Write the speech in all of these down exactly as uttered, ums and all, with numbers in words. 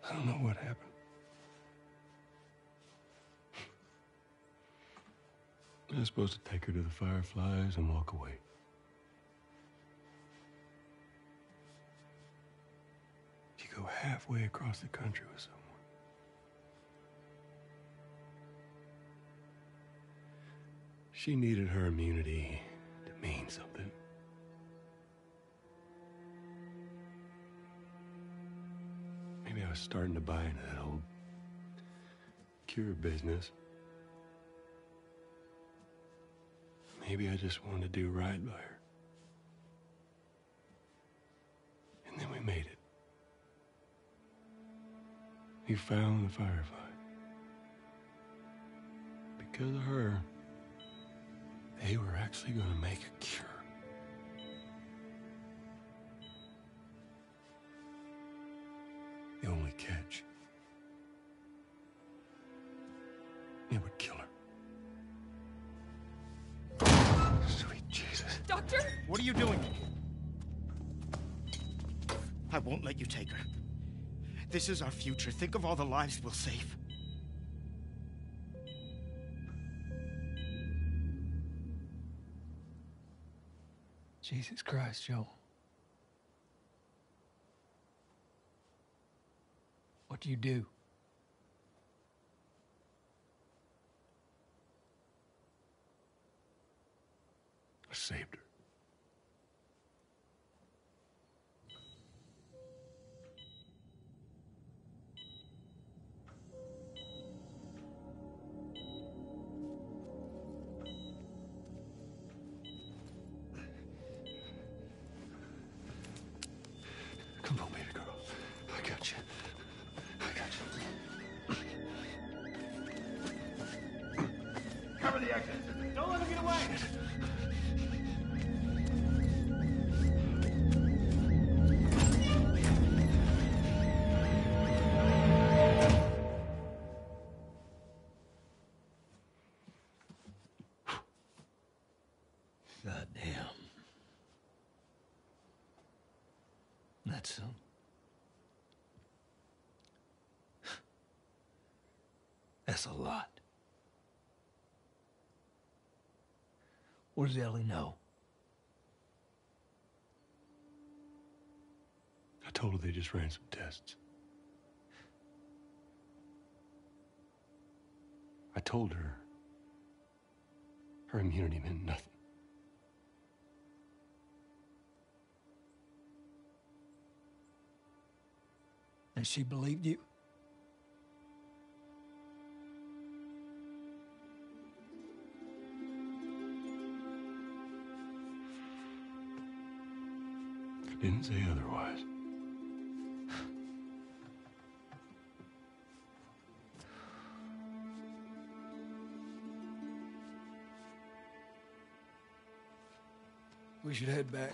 I don't know what happened. I was supposed to take her to the Fireflies and walk away. You go halfway across the country with someone. She needed her immunity to mean something. Maybe I was starting to buy into that old cure business. Maybe I just wanted to do right by her. And then we made it. We found the Firefly. Because of her, they were actually going to make a cure. The only catch, it would kill her. Sweet Jesus. Doctor? What are you doing? I won't let you take her. This is our future. Think of all the lives we'll save. Jesus Christ, Joel. What do you do? I saved her. Come on, baby girl. I got you. I got you. Cover the exit. Don't let him get away. God damn. That's so. That's a lot. What does Ellie know? I told her they just ran some tests. I told her her immunity meant nothing. And she believed you? I didn't say otherwise. We should head back.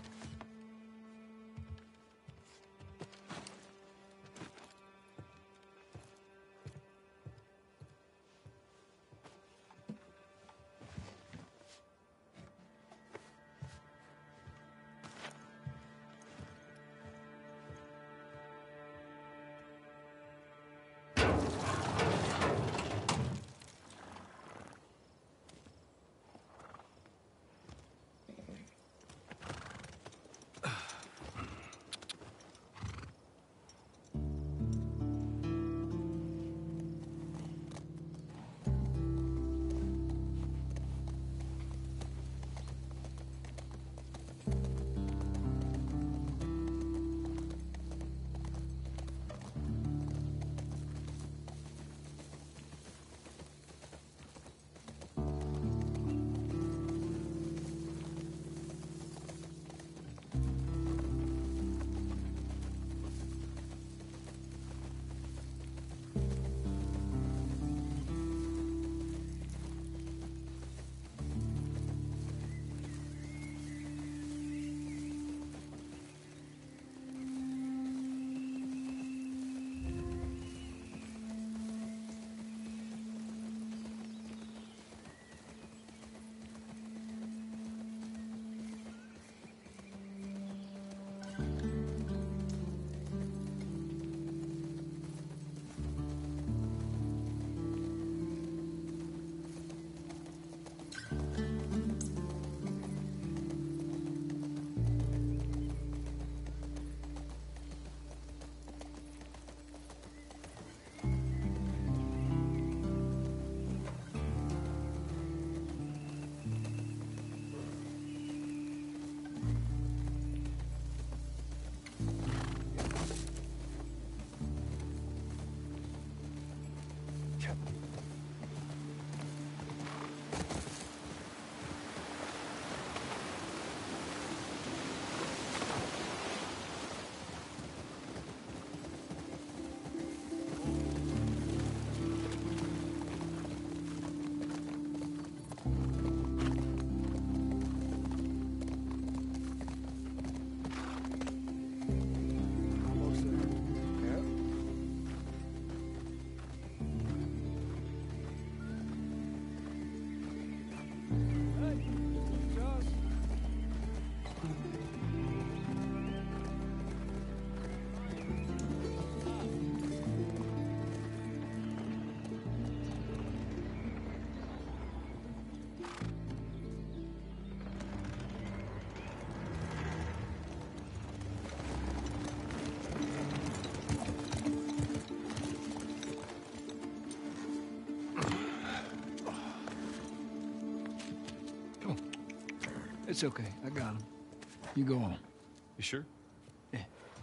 It's okay. I got him. You go on. You sure? Yeah.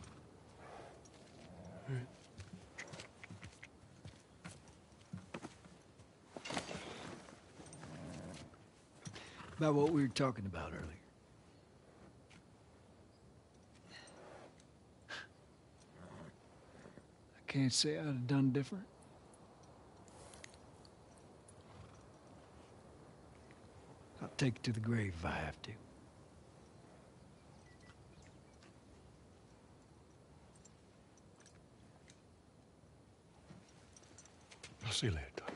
All right. About what we were talking about earlier. I can't say I'd have done different. I'll take it to the grave if I have to. I'll see you later, Doc.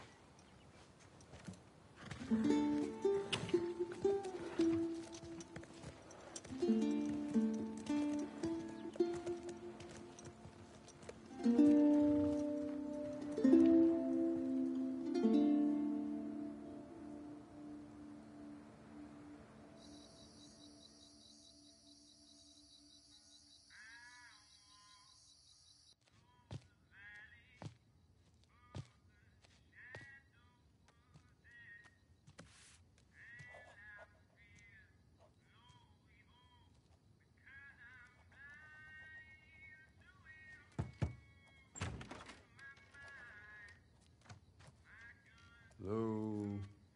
Hello?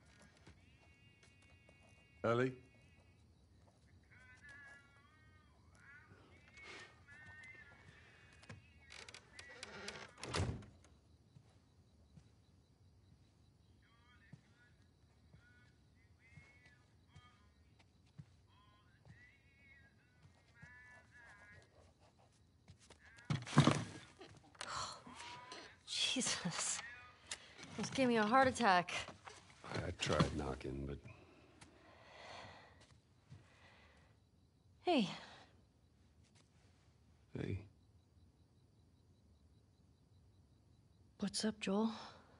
Ellie? Jesus. Almost gave me a heart attack. I tried knocking, but Hey, hey, what's up, Joel?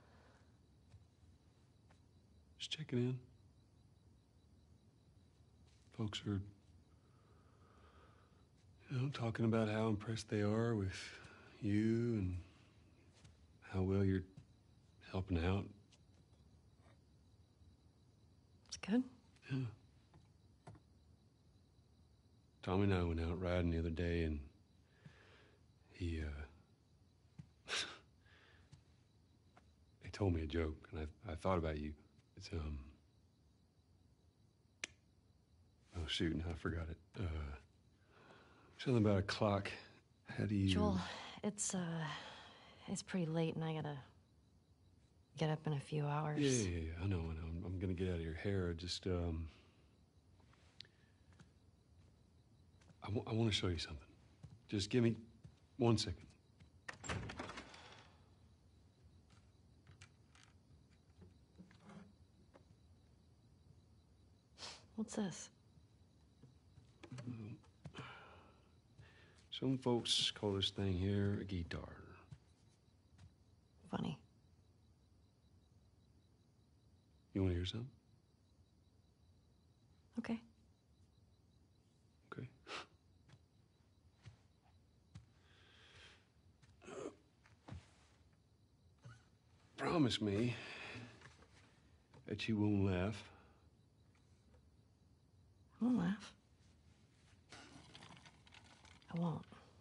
just checking in. Folks are, you know, talking about how impressed they are with you and how well you're helping out. It's good. Yeah. Tommy and I went out riding the other day, and he, uh, he told me a joke, and I, I thought about you. It's, um, oh, shoot, now I forgot it. Uh, something about a clock. How do you... Joel, it's, uh, it's pretty late, and I gotta get up in a few hours. Yeah, yeah, yeah, I know, I know. I'm, I'm gonna get out of your hair. Just, um... I, w I want to show you something. Just give me one second. What's this? Some folks call this thing here a guitar. Funny. You want to hear something? Okay. Okay. Promise me that you won't laugh. I won't laugh. I won't.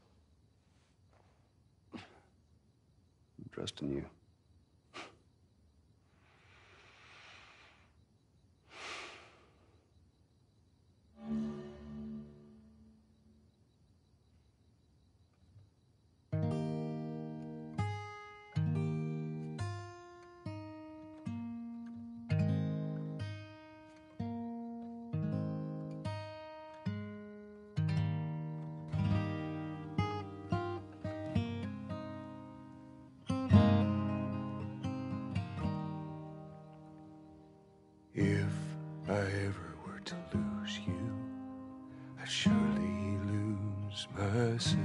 I'm trusting you. If I ever were to lose you, I'd surely lose myself.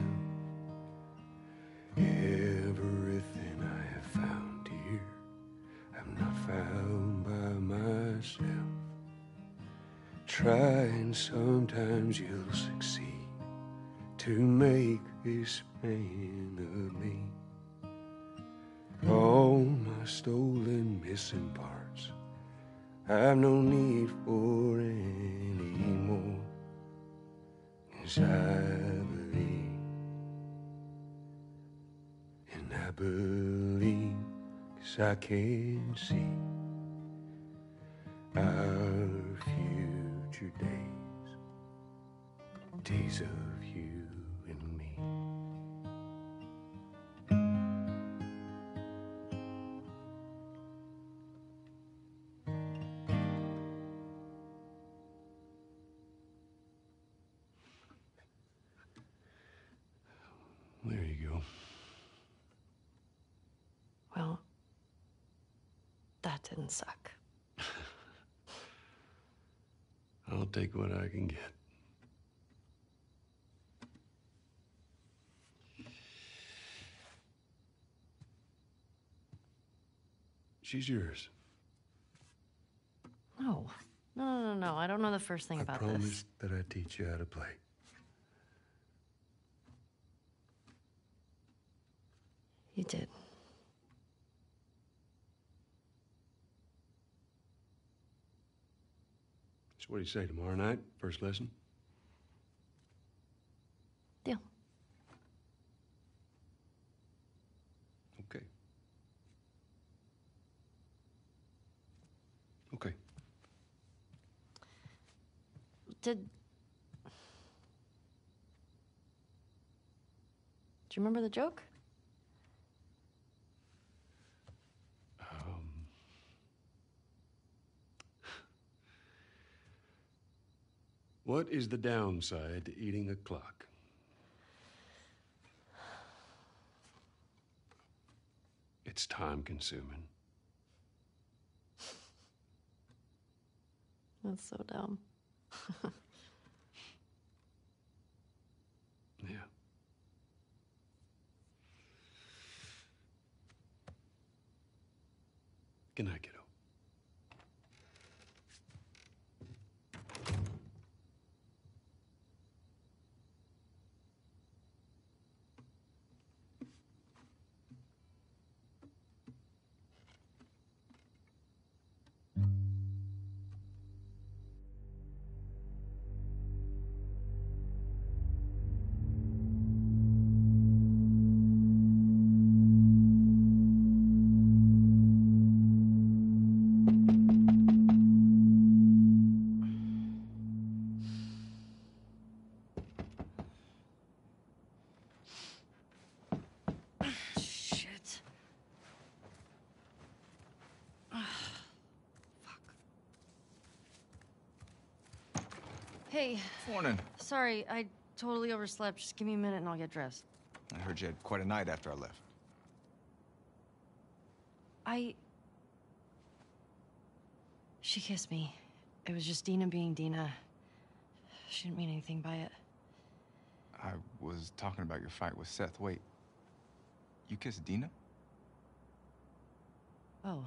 Everything I have found here, I'm not found by myself. Try and sometimes you'll succeed to make this man of me. All my stolen missing parts I've no need for any more. 'Cause I believe, and I believe 'cause I can see our future days, days of you and me. There you go. Well, that didn't suck. I'll take what I can get. She's yours. No. No, no, no, no. I don't know the first thing I about promised this. that I'd teach you how to play. You did. So what do you say, tomorrow night? First lesson? Deal. Okay. Okay. Did... Do you remember the joke? Um... What is the downside to eating a clock? It's time consuming. That's so dumb. Yeah. Good night, kiddo. Shit. Hey, Morning. sorry, I totally overslept. Just give me a minute and I'll get dressed. I heard you had quite a night after I left. I... She kissed me. It was just Dina being Dina. She didn't mean anything by it. I was talking about your fight with Seth. Wait, you kissed Dina? Oh.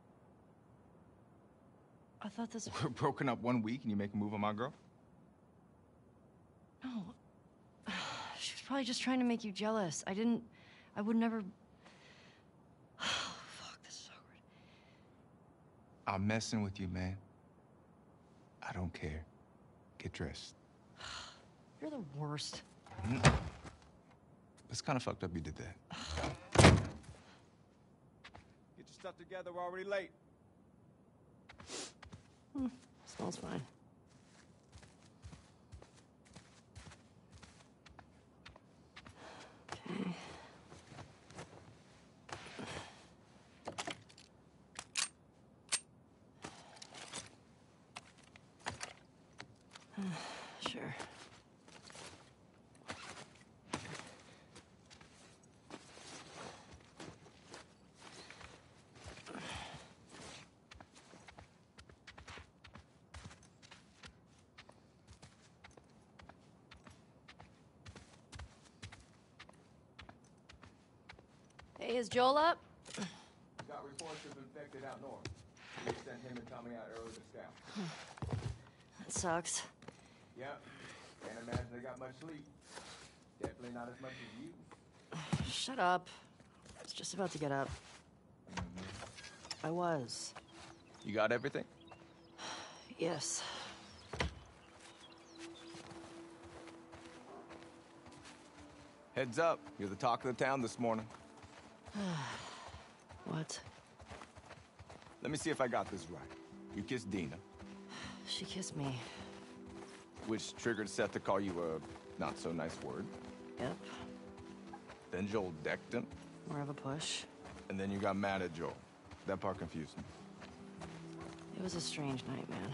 I thought this... We're broken up one week and you make a move on my girl? No. She was probably just trying to make you jealous. I didn't... I would never... Oh, fuck, this is awkward. I'm messing with you, man. I don't care. Get dressed. You're the worst. Mm. It's kind of fucked up you did that. Get your stuff together, we're already late. Hmm, smells fine. Okay. Sure. Hey, is Joel up? Got reports of infected out north. We sent him and Tommy out early to scout. That sucks. Yep. Can't imagine they got much sleep. Definitely not as much as you. Shut up. I was just about to get up. I was. You got everything? Yes. Heads up, you're the talk of the town this morning. What? Let me see if I got this right. You kissed Dina, She kissed me. which triggered Seth to call you a not-so-nice word. Yep. Then Joel decked him, More of a push. and then you got mad at Joel. That part confused me. It was a strange night, man.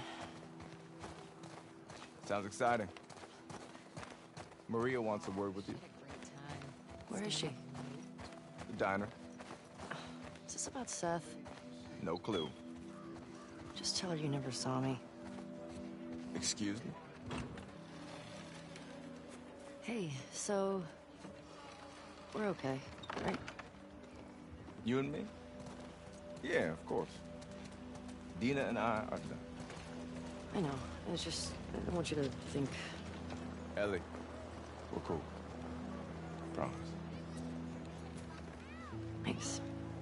Sounds exciting. Maria wants a word with you. Where is she? The diner. Is this about Seth? No clue. Just tell her you never saw me. Excuse me? Hey, so... We're okay, right? You and me? Yeah, of course. Dina and I are done. I know. It's just... I don't want you to think... Ellie, we're cool. Promise. Thanks.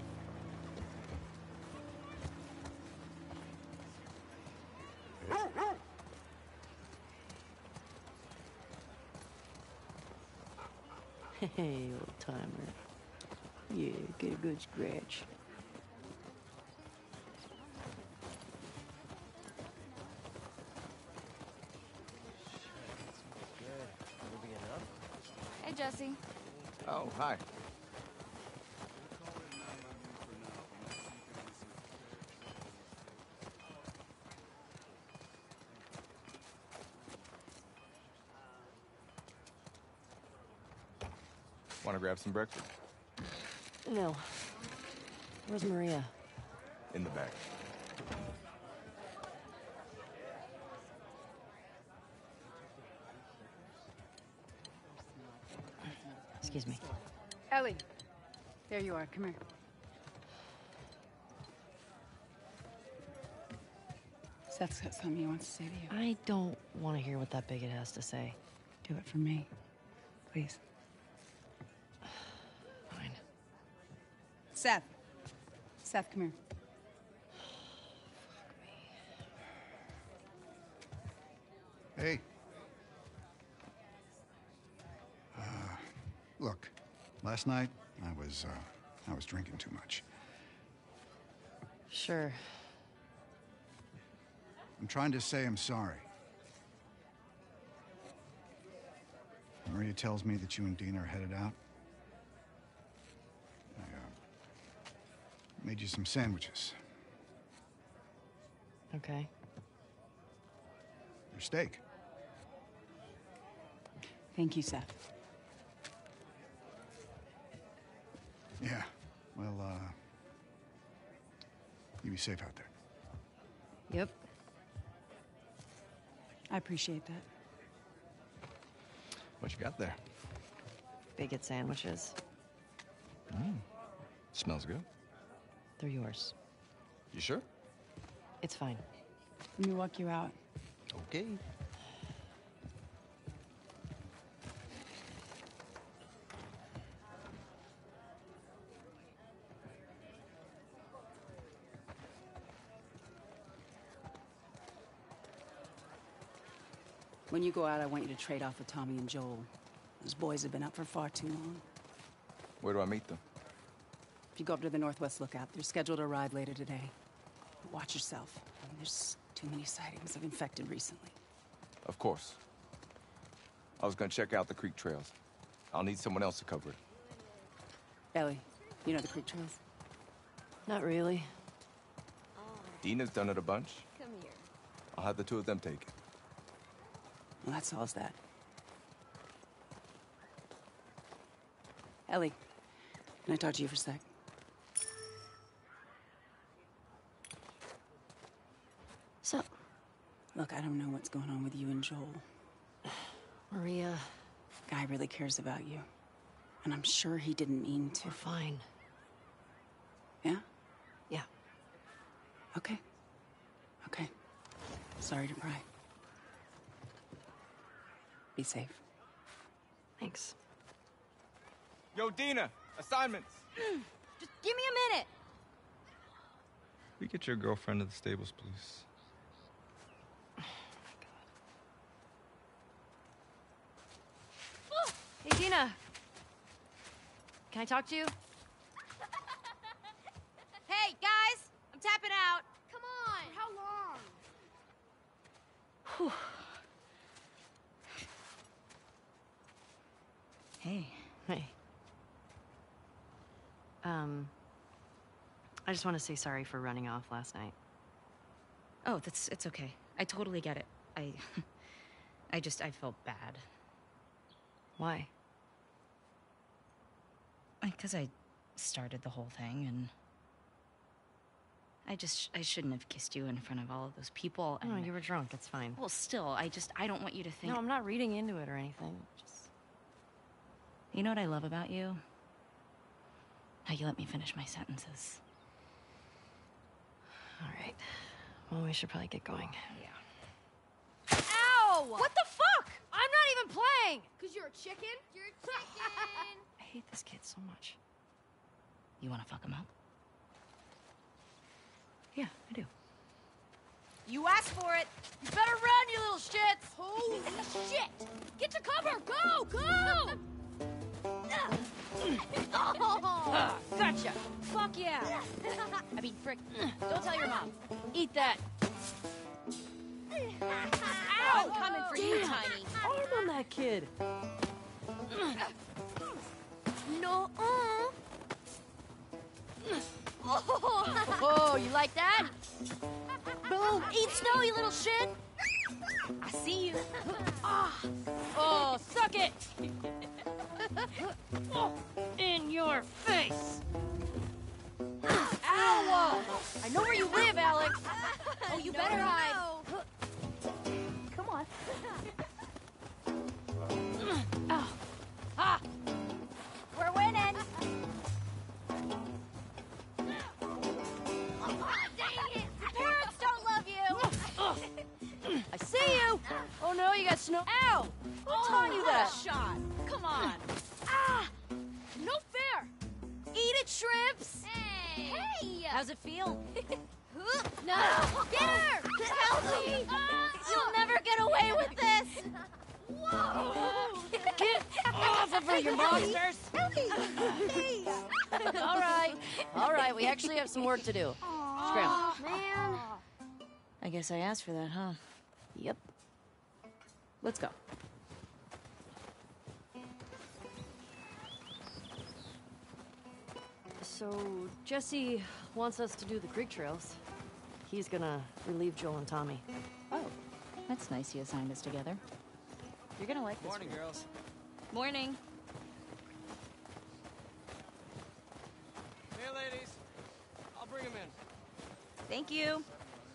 Hey, old timer. Yeah, get a good scratch. Hey, Jesse. Oh, hi. Want to grab some breakfast? No. Where's Maria? In the back. Excuse me. Ellie. There you are. Come here. Seth's got something he wants to say to you. I don't want to hear what that bigot has to say. Do it for me. Please. Fine. Seth. Seth, come here. Hey. Uh, look, last night I was, uh, I was drinking too much. Sure. I'm trying to say I'm sorry. Maria tells me that you and Dina are headed out. I, uh, made you some sandwiches. Okay. Your steak. Thank you, Seth. Yeah. Well, uh, you be safe out there. Yep. I appreciate that. What you got there? Bigot sandwiches. Mm. Smells good. They're yours. You sure? It's fine. Let me walk you out. Okay. When you go out, I want you to trade off with Tommy and Joel. Those boys have been up for far too long. Where do I meet them? If you go up to the Northwest Lookout, they're scheduled to arrive later today. Watch yourself. There's too many sightings of infected recently. Of course. I was gonna check out the creek trails. I'll need someone else to cover it. Ellie, you know the creek trails? Not really. Dina's done it a bunch. Come here. I'll have the two of them take it. Well, that solves that. Ellie, can I talk to you for a sec? So, Look, I don't know what's going on with you and Joel. Maria, Guy really cares about you. And I'm sure he didn't mean to. we're fine. Yeah? Yeah. Okay. Okay. Sorry to pry. Be safe. Thanks. Yo, Dina! Assignments! Just give me a minute! We get your girlfriend to the stables, please. Hey, Dina. Can I talk to you? Hey, guys! I'm tapping out. Come on! For how long? Whew. Hey. Hey. Um, I just want to say sorry for running off last night. Oh, that's it's okay. I totally get it. I I just I felt bad. Why? Because I started the whole thing and I just I shouldn't have kissed you in front of all of those people. And No, you were drunk. It's fine. well, still, I just I don't want you to think. No, I'm not reading into it or anything. Just You know what I love about you? How you let me finish my sentences. all right. Well, we should probably get going. Yeah. Ow! What the fuck? I'm not even playing. Cause you're a chicken? You're a chicken! I hate this kid so much. You want to fuck him up? Yeah, I do. You asked for it. You better run, you little shits! Holy shit! Get to cover! Go! Go! Ah, gotcha. Fuck yeah! I mean, frick. Don't tell your mom. Eat that. Ow! I'm coming for you, Tiny. Arm on that kid. No, uh. Oh, you like that? Boom! Eat snow, you little shit! I see you. Oh, suck it! Oh, in your face! Ow! I know where you live, Alex. Oh, you better hide. Come on. Ow. Ha! We're winning. Dang it! Parents don't love you. I see you! Oh no, you got snow. Ow! Who taught you that? Shot. Come on. Ah! No fair. Eat it, shrimps! Hey. Hey. How's it feel? No. Get her. Help me. You'll never get away with this! Whoa. Get off of her, you monsters! All right, all right, we actually have some work to do. Scram. Man. I guess I asked for that, huh? Yep. Let's go. So, Jesse wants us to do the creek trails. He's gonna relieve Joel and Tommy. Oh, that's nice. He assigned us together. You're gonna like this. Morning, room. girls. Morning. Hey, ladies. I'll bring them in. Thank you.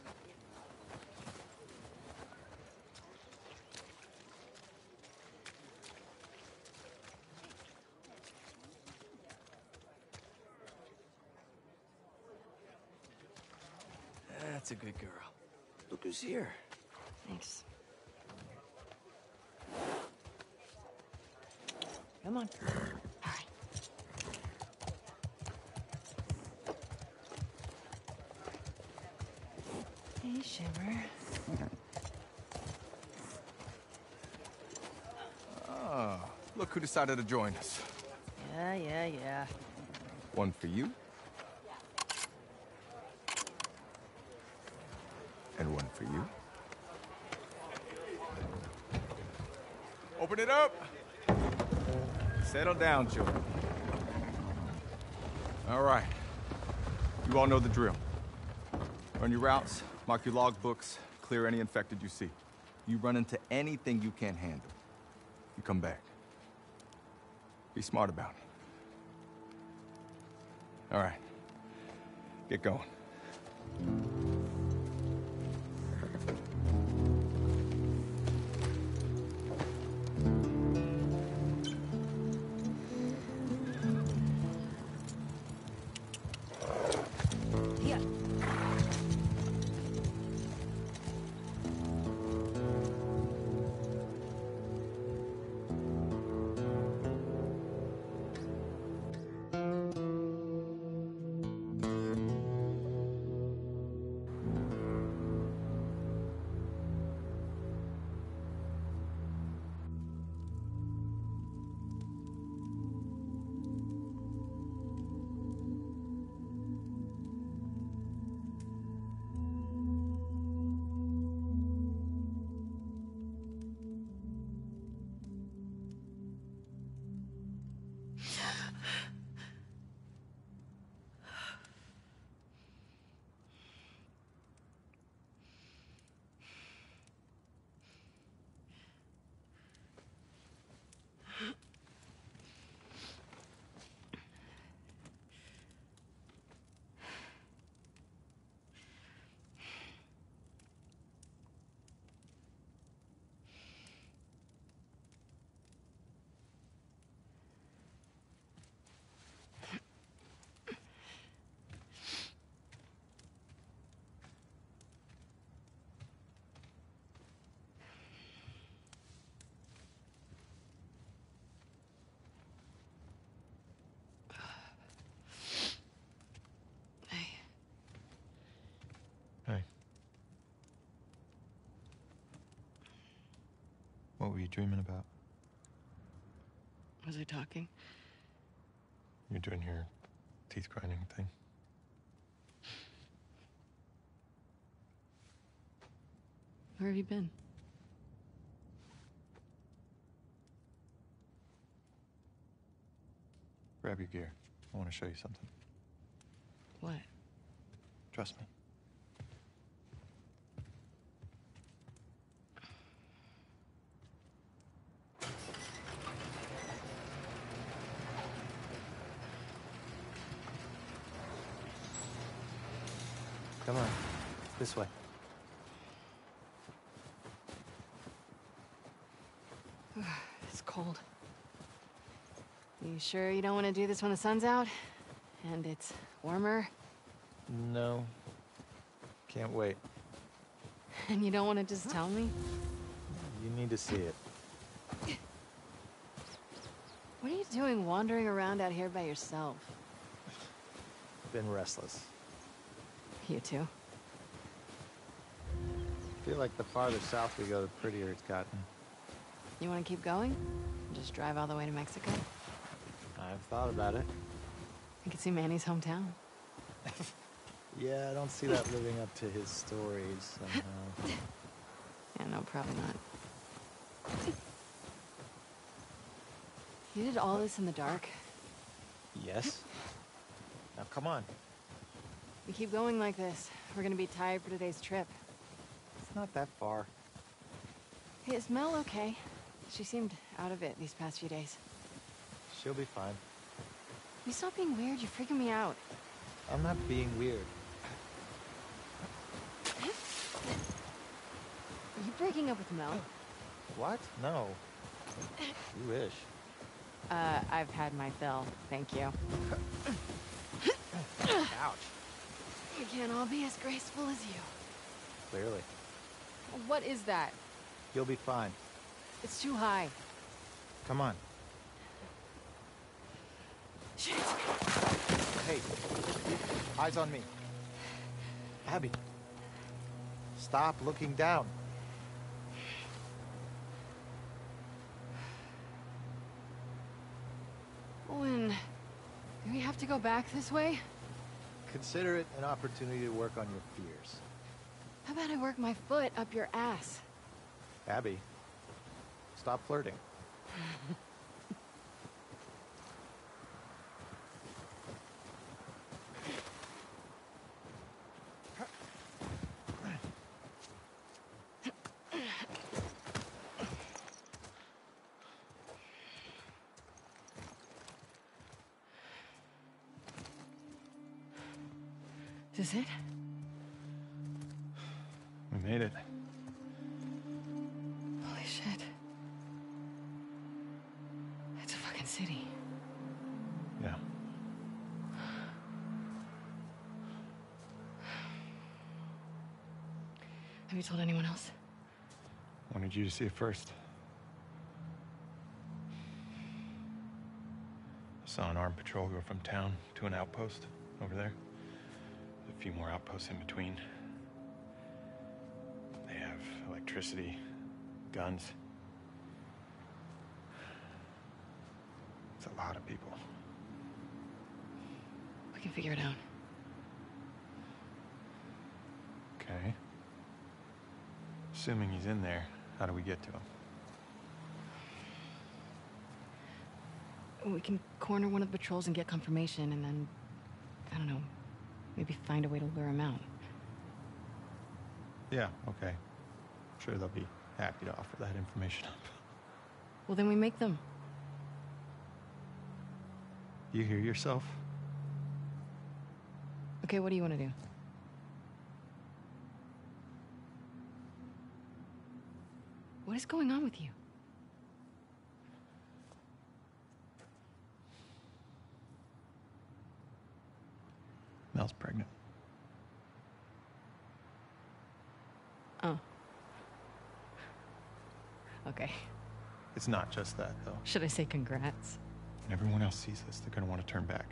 That's a good girl. Look who's here. Thanks. Come on. All right. Hey, Shimmer. Ah, look who decided to join us. Yeah, yeah, yeah. One for you. And one for you. Open it up. Settle down, children. All right. You all know the drill. Run your routes, mark your logbooks, clear any infected you see. You run into anything you can't handle, you come back. Be smart about it. All right. Get going. Yeah. you dreaming about? Was I talking? You're doing your teeth grinding thing. Where have you been? Grab your gear. I want to show you something. What? Trust me. Come on. This way. It's cold. You sure you don't want to do this when the sun's out? And it's warmer? No. Can't wait. And you don't want to just tell me? You need to see it. What are you doing wandering around out here by yourself? Been restless. You too? Feel like the farther south we go, the prettier it's gotten. You want to keep going? Just drive all the way to Mexico? I've thought about it. I could see Manny's hometown. Yeah, I don't see that living up to his stories somehow. Yeah, no, probably not. You did all this in the dark? Yes? Now come on. We keep going like this, we're gonna be tired for today's trip. It's not that far. Hey, is Mel okay? She seemed out of it these past few days. She'll be fine. You stop being weird, you're freaking me out. I'm not being weird. Are you breaking up with Mel? What? No. You wish. Uh, I've had my fill, thank you. Ouch. We can't all be as graceful as you. Clearly. What is that? You'll be fine. It's too high. Come on. Shit. Hey, eyes on me. Abby. Stop looking down. Owen, do we have to go back this way? Consider it an opportunity to work on your fears. How about I work my foot up your ass? Abby, stop flirting. Is this it? We made it. Holy shit. It's a fucking city. Yeah. Have you told anyone else? Wanted you to see it first. I saw an armed patrol go from town to an outpost over there. A few more outposts in between. They have electricity, guns. It's a lot of people. We can figure it out. Okay. Assuming he's in there, how do we get to him? We can corner one of the patrols and get confirmation, and then, I don't know, maybe find a way to lure him out. Yeah, okay. I'm sure they'll be happy to offer that information up. Well, then we make them. You hear yourself? Okay, what do you want to do? What is going on with you? Mel's pregnant. Oh. Okay. It's not just that, though. Should I say congrats? When everyone else sees this, they're gonna want to turn back.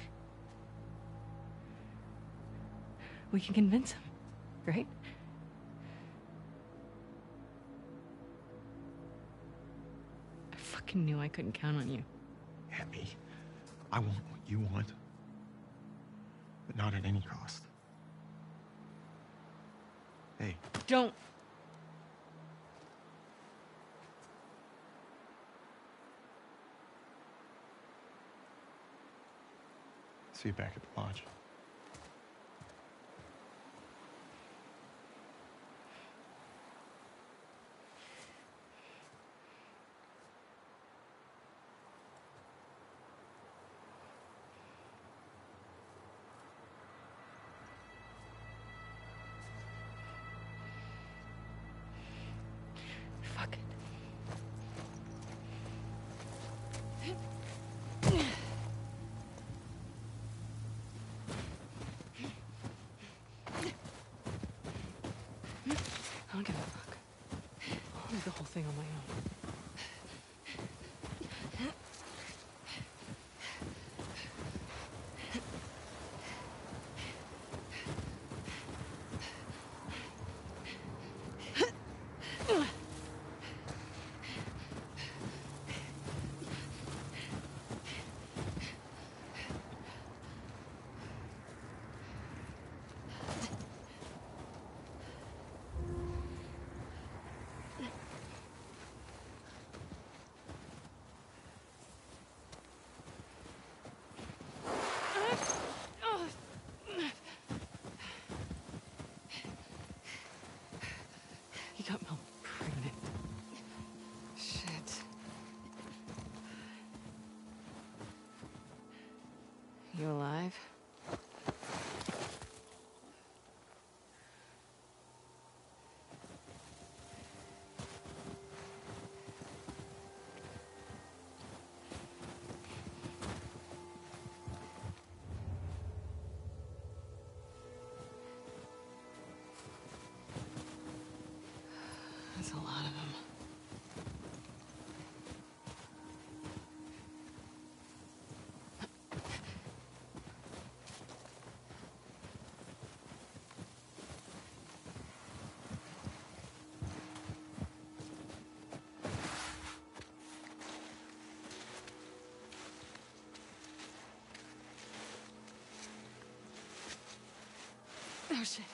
We can convince him, right? knew I couldn't count on you. Abby, I want what you want, but not at any cost. Hey. Don't. See you back at the lodge. Fuck it. I don't give a fuck. I'll do the whole thing on my own. He got Mel pregnant. Shit. You alive? That's a lot of them. Oh shit.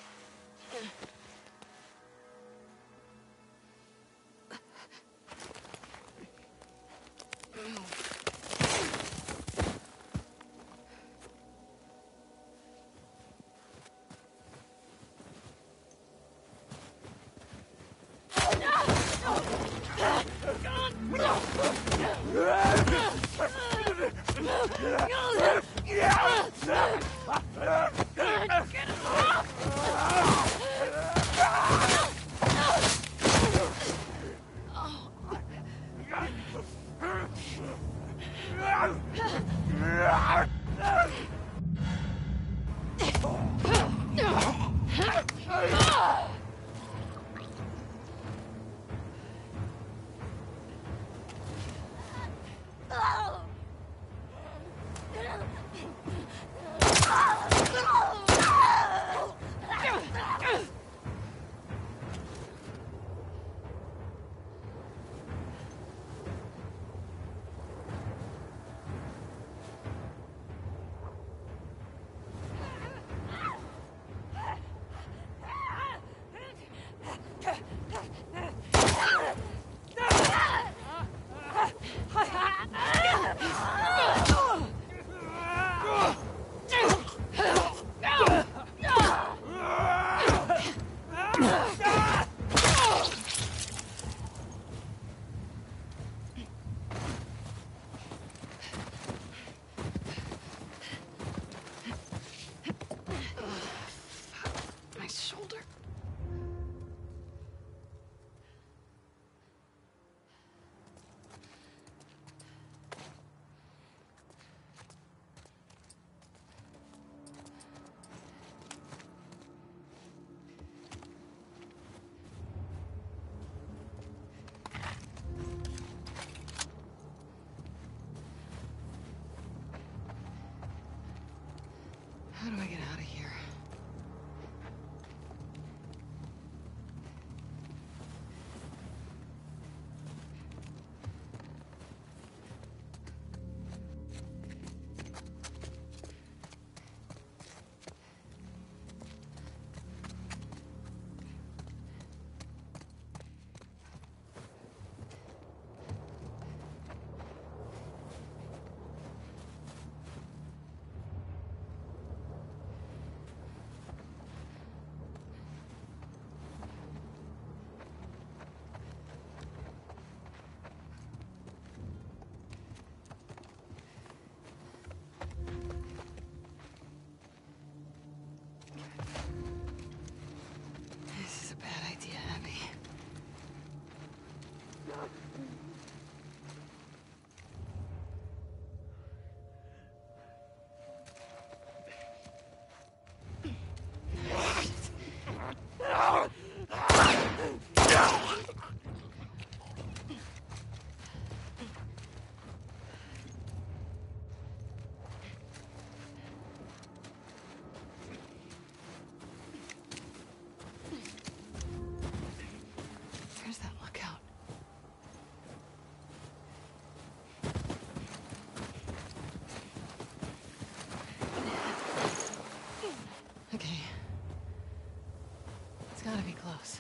My shoulder. How do I get out of here? close.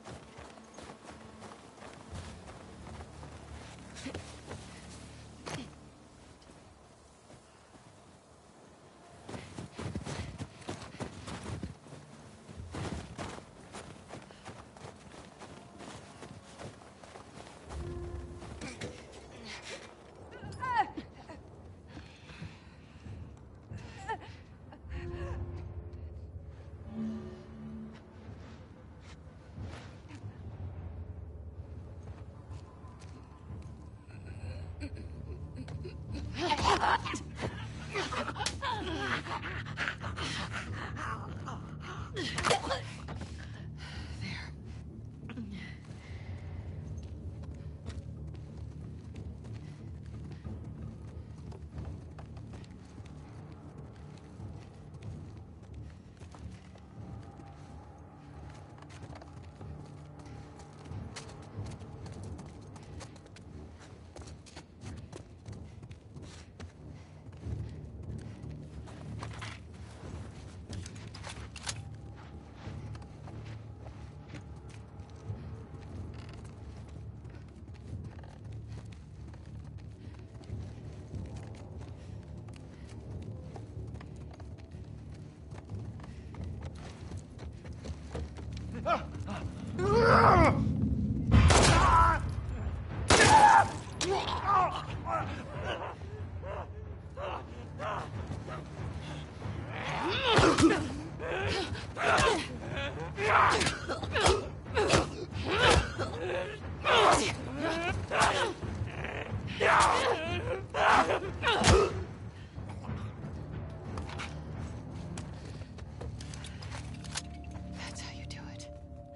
That's how you do it.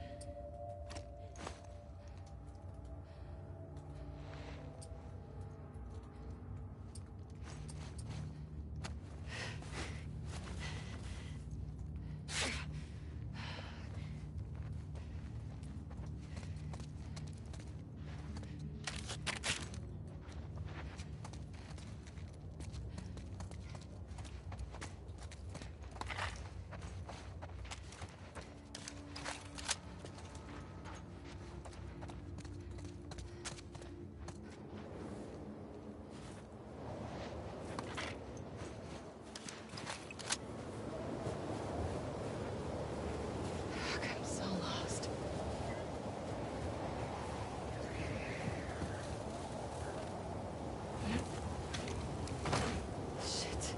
I'm so lost. Shit.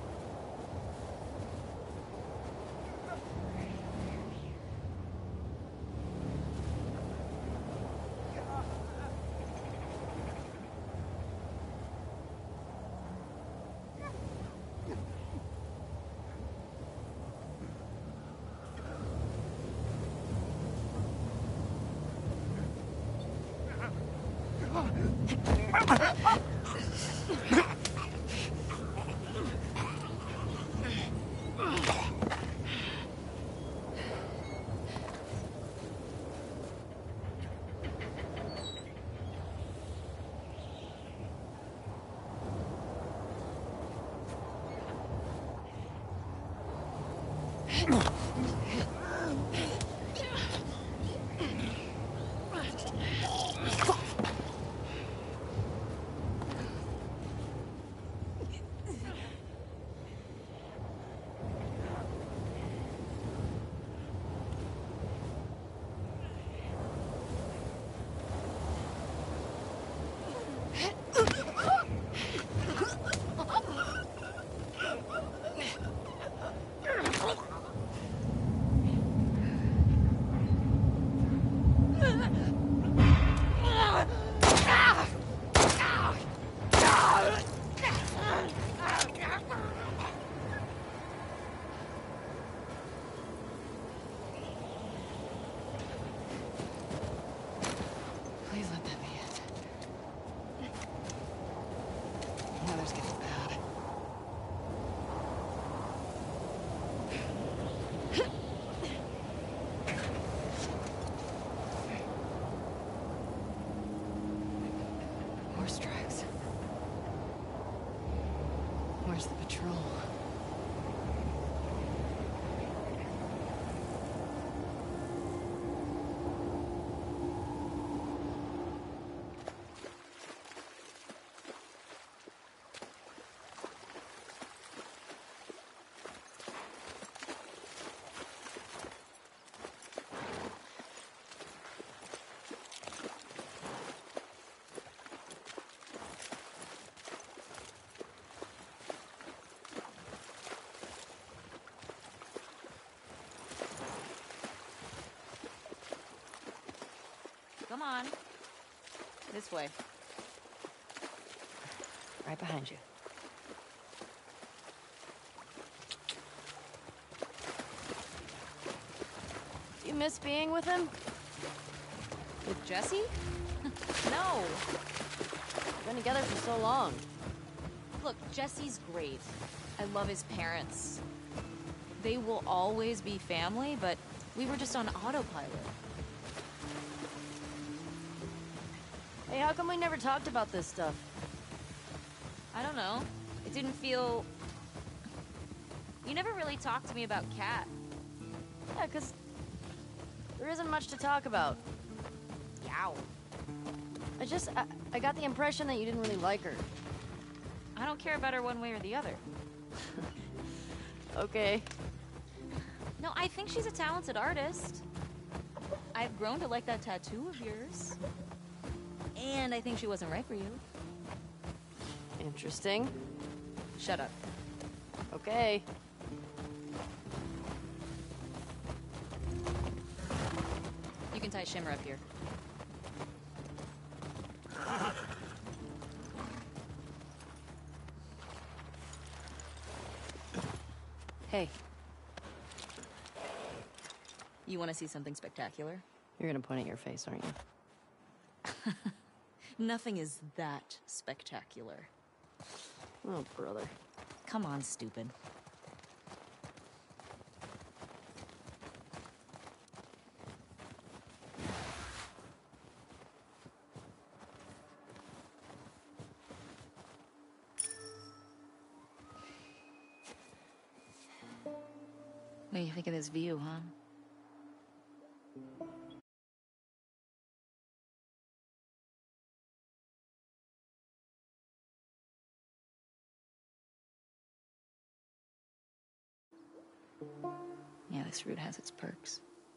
Please let that be it. Weather's getting bad. Horse tracks. Where's the patrol? Come on. This way. Right behind you. Do you miss being with him? With Jesse? No. We've been together for so long. Look, Jesse's great. I love his parents. They will always be family, but we were just on autopilot. Hey, how come we never talked about this stuff? I don't know. It didn't feel... You never really talked to me about Kat. Yeah, 'cause there isn't much to talk about. Yow. I just... I, I got the impression that you didn't really like her. I don't care about her one way or the other. Okay. No, I think she's a talented artist. I've grown to like that tattoo of yours. And I think she wasn't right for you. Interesting. Shut up. Okay. You can tie Shimmer up here. Hey. You want to see something spectacular? You're gonna point at your face, aren't you? Nothing is that spectacular. Oh, brother. Come on, stupid. What do you think of this view, huh? Yeah, this route has its perks.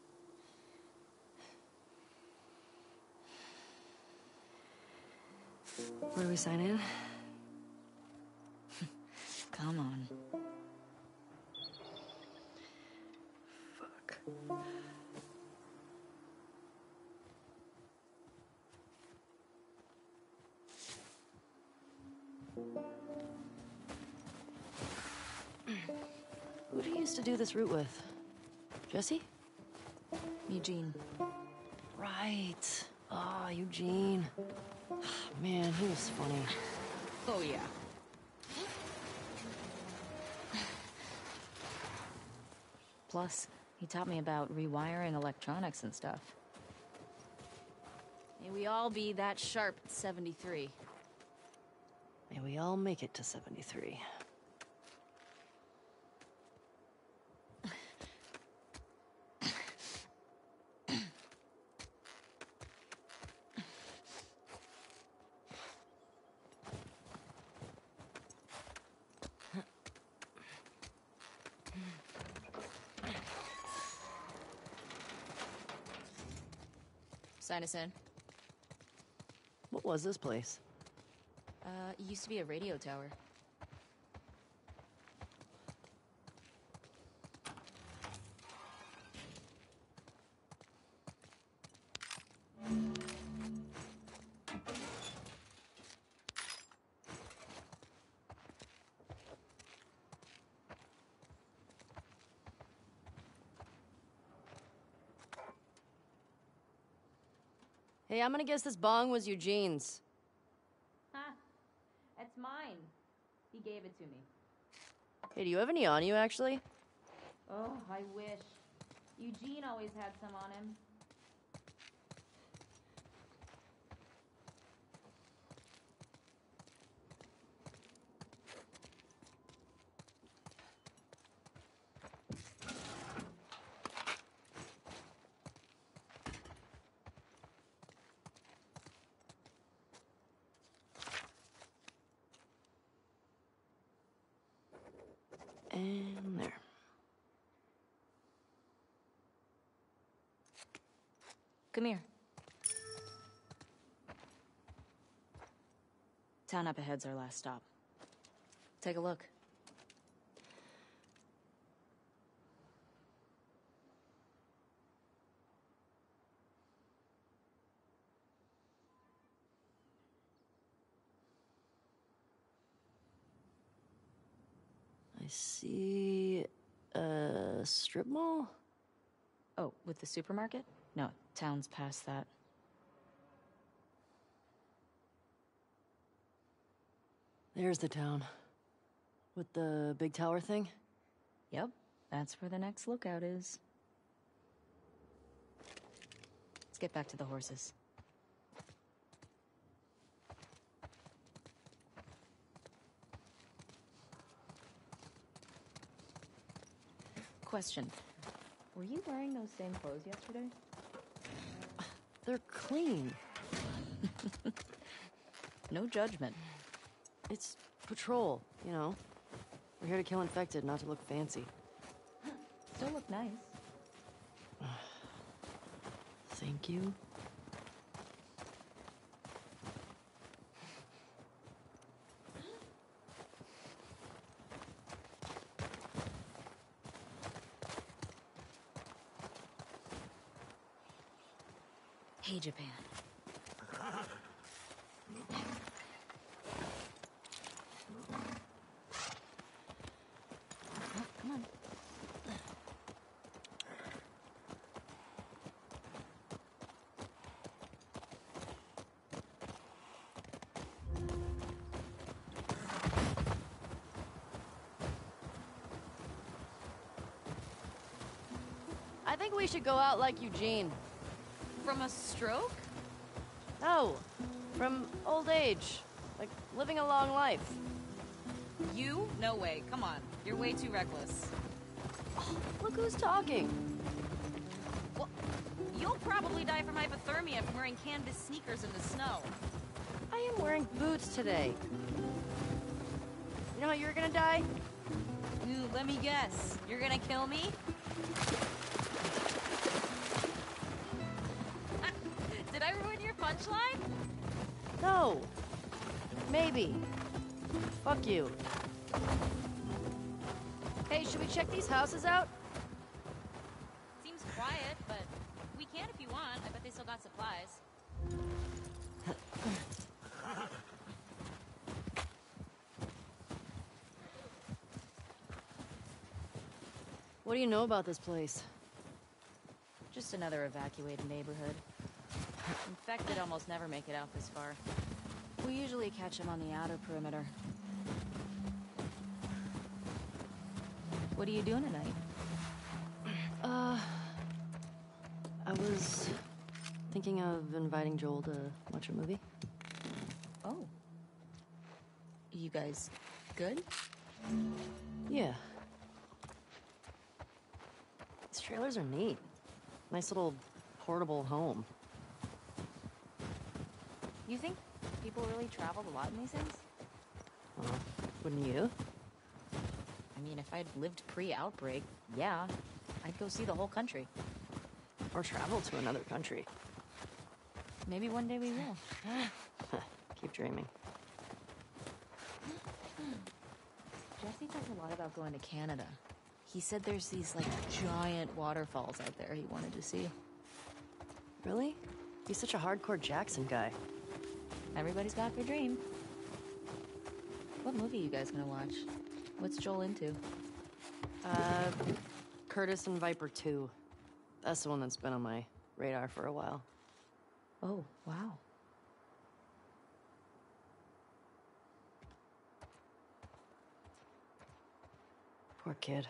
Where do we sign in? Come on. Fuck. Who do you used to do this route with? Jesse? Eugene. Right. Ah, Eugene. Man, he was funny. Oh, yeah. Plus, he taught me about rewiring electronics and stuff. May we all be that sharp at seventy-three. May we all make it to seventy-three. Sign us in. What was this place? Uh, it used to be a radio tower. Hey, I'm gonna guess this bong was Eugene's. Huh. It's mine. He gave it to me. Hey, do you have any on you, actually? Oh, I wish. Eugene always had some on him. And there. Come here. Town up ahead's our last stop. Take a look. I see a strip mall? Oh, with the supermarket? No, town's past that. There's the town. With the big tower thing? Yep, that's where the next lookout is. Let's get back to the horses. Question. Were you wearing those same clothes yesterday? They're clean. No judgment. It's patrol, you know. We're here to kill infected, not to look fancy. Still look nice. Thank you. Hey, Japan. Oh, come on. I think we should go out like Eugene. From a stroke? No, from old age. Like, living a long life. You? No way. Come on. You're way too reckless. Oh, look who's talking. Well, you'll probably die from hypothermia from wearing canvas sneakers in the snow. I am wearing boots today. You know how you're gonna die? Ooh, let me guess. You're gonna kill me? Did I ruin your punchline? No. Maybe. Fuck you. Hey, should we check these houses out? Seems quiet, but we can if you want. I bet they still got supplies. What do you know about this place? Just another evacuated neighborhood. Infected almost never make it out this far. We usually catch them on the outer perimeter. What are you doing tonight? Uh... I was thinking of inviting Joel to watch a movie. Oh. You guys good? Yeah. These trailers are neat. Nice little portable home. You think people really traveled a lot in these things? Well, wouldn't you? I mean, if I'd lived pre-outbreak, yeah. I'd go see the whole country. Or travel to another country. Maybe one day we will. Keep dreaming. Jesse talks a lot about going to Canada. He said there's these, like, giant waterfalls out there he wanted to see. Really? He's such a hardcore Jackson guy. Everybody's got their dream. What movie are you guys gonna watch? What's Joel into? Uh, Curtis and Viper two. That's the one that's been on my radar for a while. Oh, wow. Poor kid.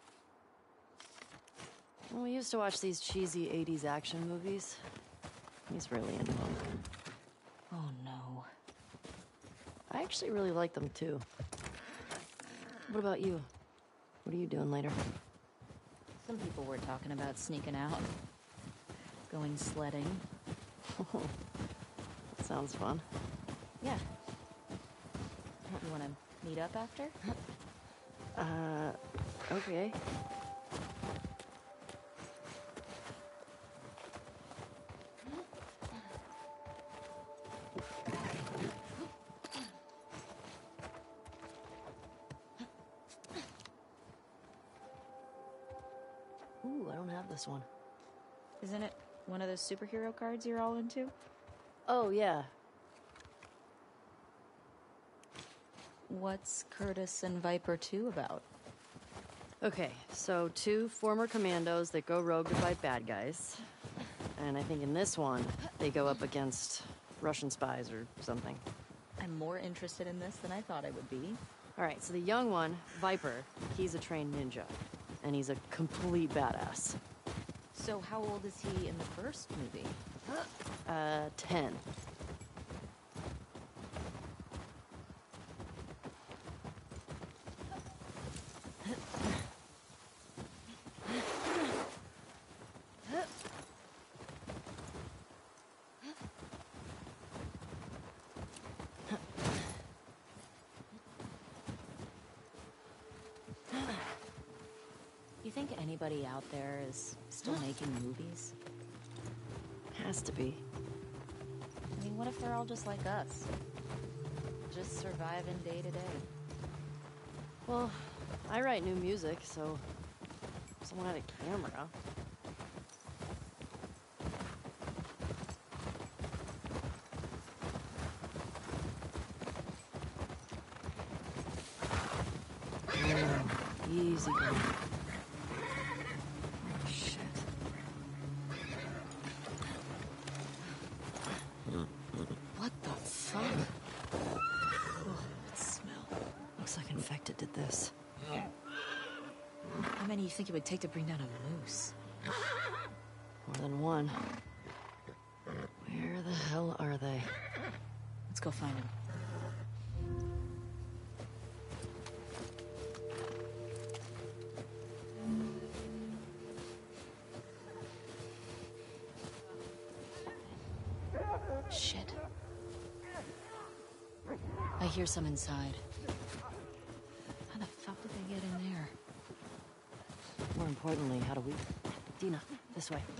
Well, we used to watch these cheesy eighties action movies. He's really into them. Oh, no. I actually really like them, too. What about you? What are you doing later? Some people were talking about sneaking out. Going sledding. That sounds fun. Yeah. You wanna meet up after? Uh, okay. Ooh, I don't have this one. Isn't it one of those superhero cards you're all into? Oh, yeah. What's Curtis and Viper two about? Okay, so two former commandos that go rogue to fight bad guys. And I think in this one, they go up against Russian spies or something. I'm more interested in this than I thought I would be. All right, so the young one, Viper, he's a trained ninja. And he's a complete badass. So how old is he in the first movie? Uh, ten. You think anybody out there is still making movies? Has to be. I mean, what if they're all just like us? Just surviving day to day? Well, I write new music, so if someone had a camera. Easy going. Oh, shit. What the fuck? Oh, that smell. Looks like infected did this. How many do you think it would take to bring down a moose? More than one. Where the hell are they? Let's go find them. Shit. I hear some inside. How the fuck did they get in there? More importantly, how do we... Dina, this way.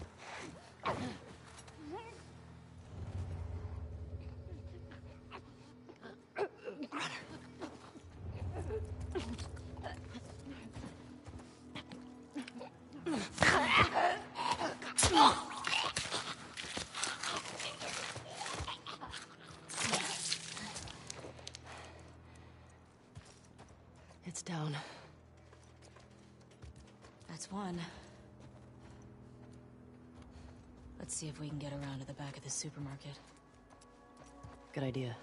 It's down. That's one. Let's see if we can get around to the back of the supermarket. Good idea.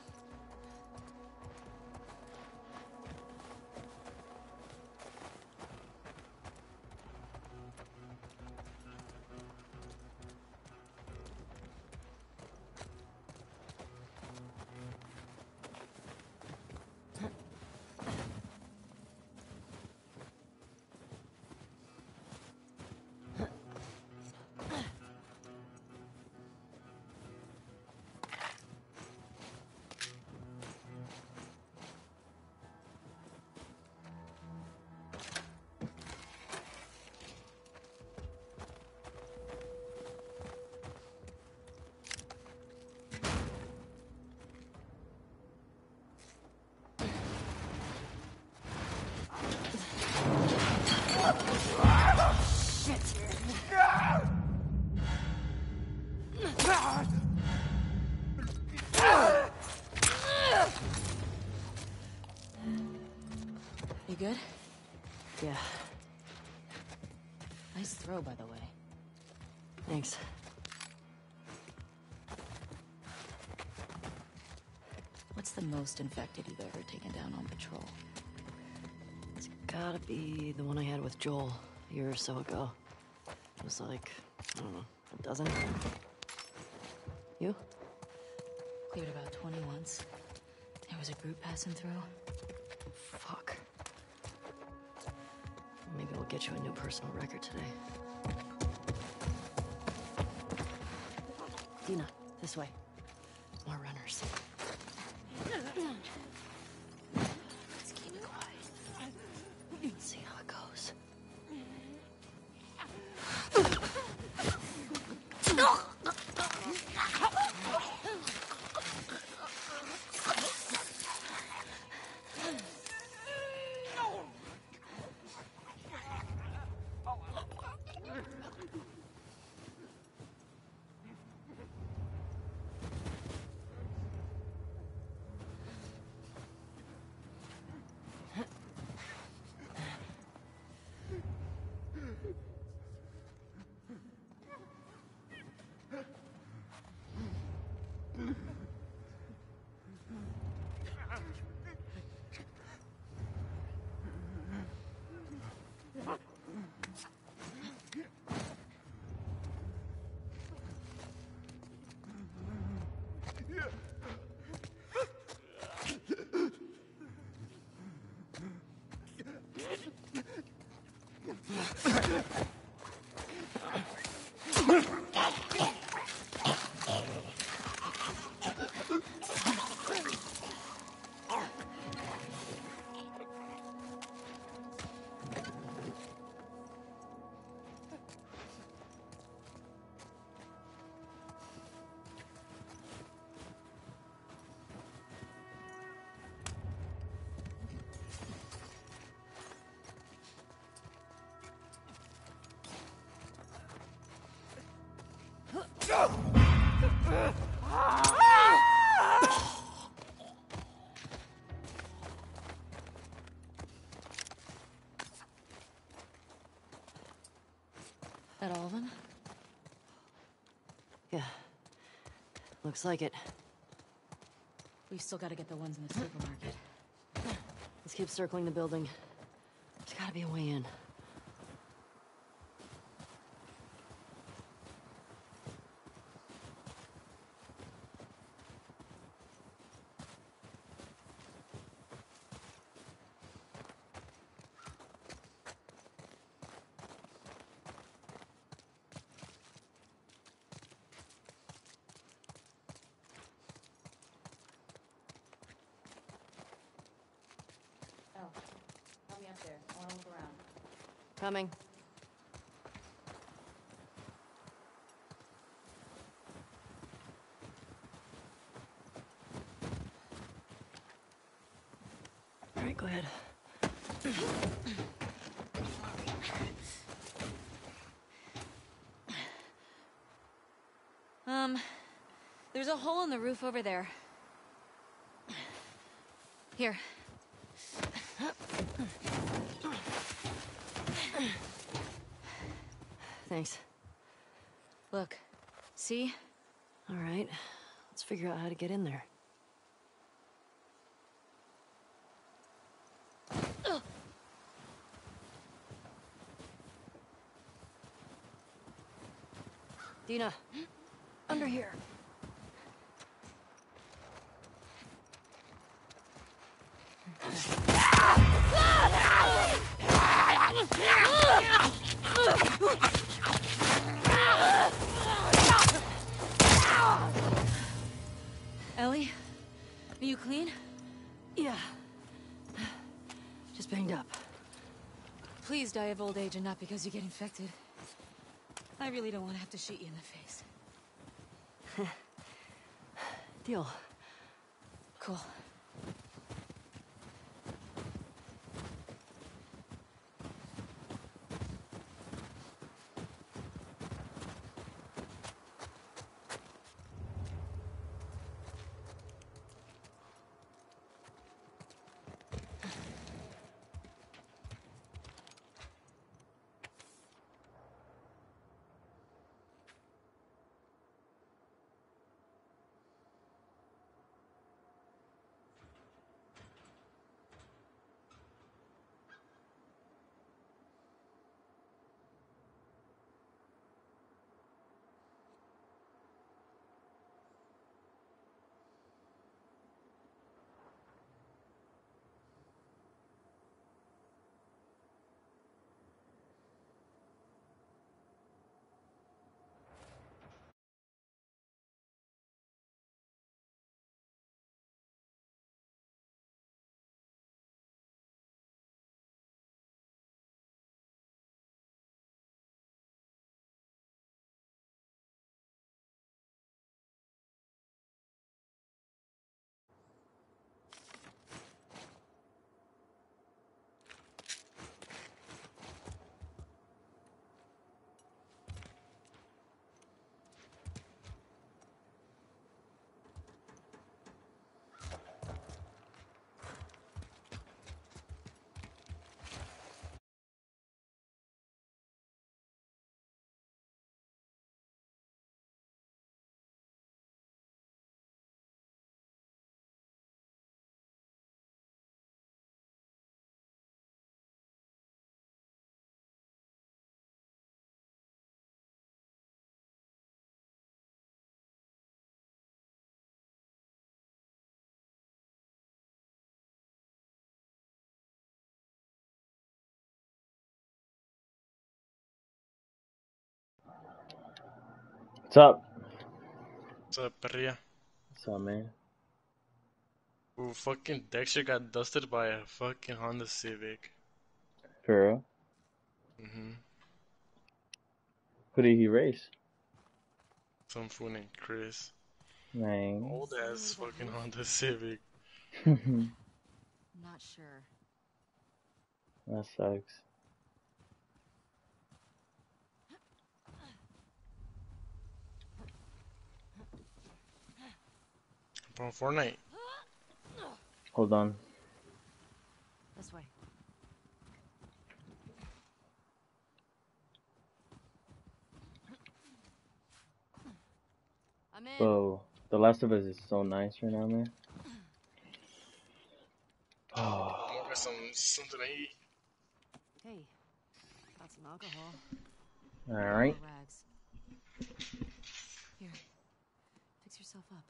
You good? Yeah. Nice throw, by the way. Thanks. What's the most infected you've ever taken down on patrol? It's gotta be the one I had with Joel a year or so ago. It was like, I don't know, a dozen? You? Cleared about twenty once. There was a group passing through. Fuck. Maybe we'll get you a new personal record today. Dina, this way. More runners. Let's keep it quiet. Let's see how it goes. That all of them? Yeah. Looks like it. We've still got to get the ones in the supermarket. Let's keep circling the building. There's gotta be a way in. Help me up there. I want to look around. Coming. All right, go ahead. Um, there's a hole in the roof over there. Here. Thanks. Look. See? All right. Let's figure out how to get in there. Dina, under here. Ellie? Are you clean? Yeah. Just banged up. Please die of old age and not because you get infected. I really don't want to have to shoot you in the face. Deal. Cool. What's up? What's up, Perria? What's up, man? Ooh, fucking Dexter got dusted by a fucking Honda Civic. For real? Mm-hmm. Who did he race? Some fool named Chris. Nice. Old ass fucking Honda Civic. Not sure. That sucks. From Fortnite. Hold on. This way. I'm in. Bro, The Last of Us is so nice right now, man. I'm gonna get some something to eat. Hey, got some alcohol. All right. More rags. Here, fix yourself up.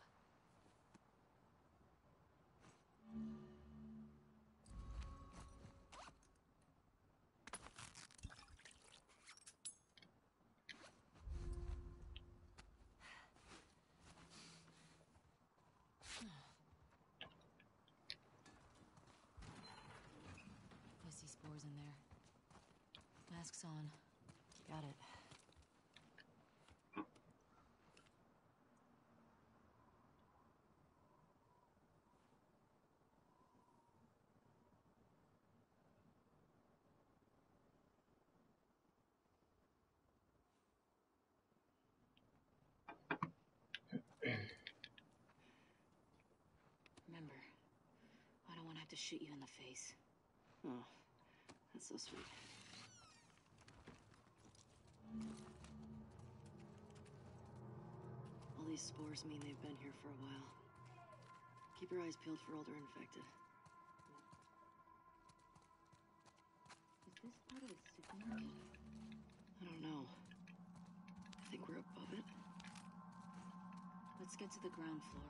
I see spores in there. Mask's on. Got it. Remember, I don't want to have to shoot you in the face. Oh, that's so sweet. All these spores mean they've been here for a while. Keep your eyes peeled for older infected. Is this part of the supermarket? I don't know. I think we're above it. Let's get to the ground floor.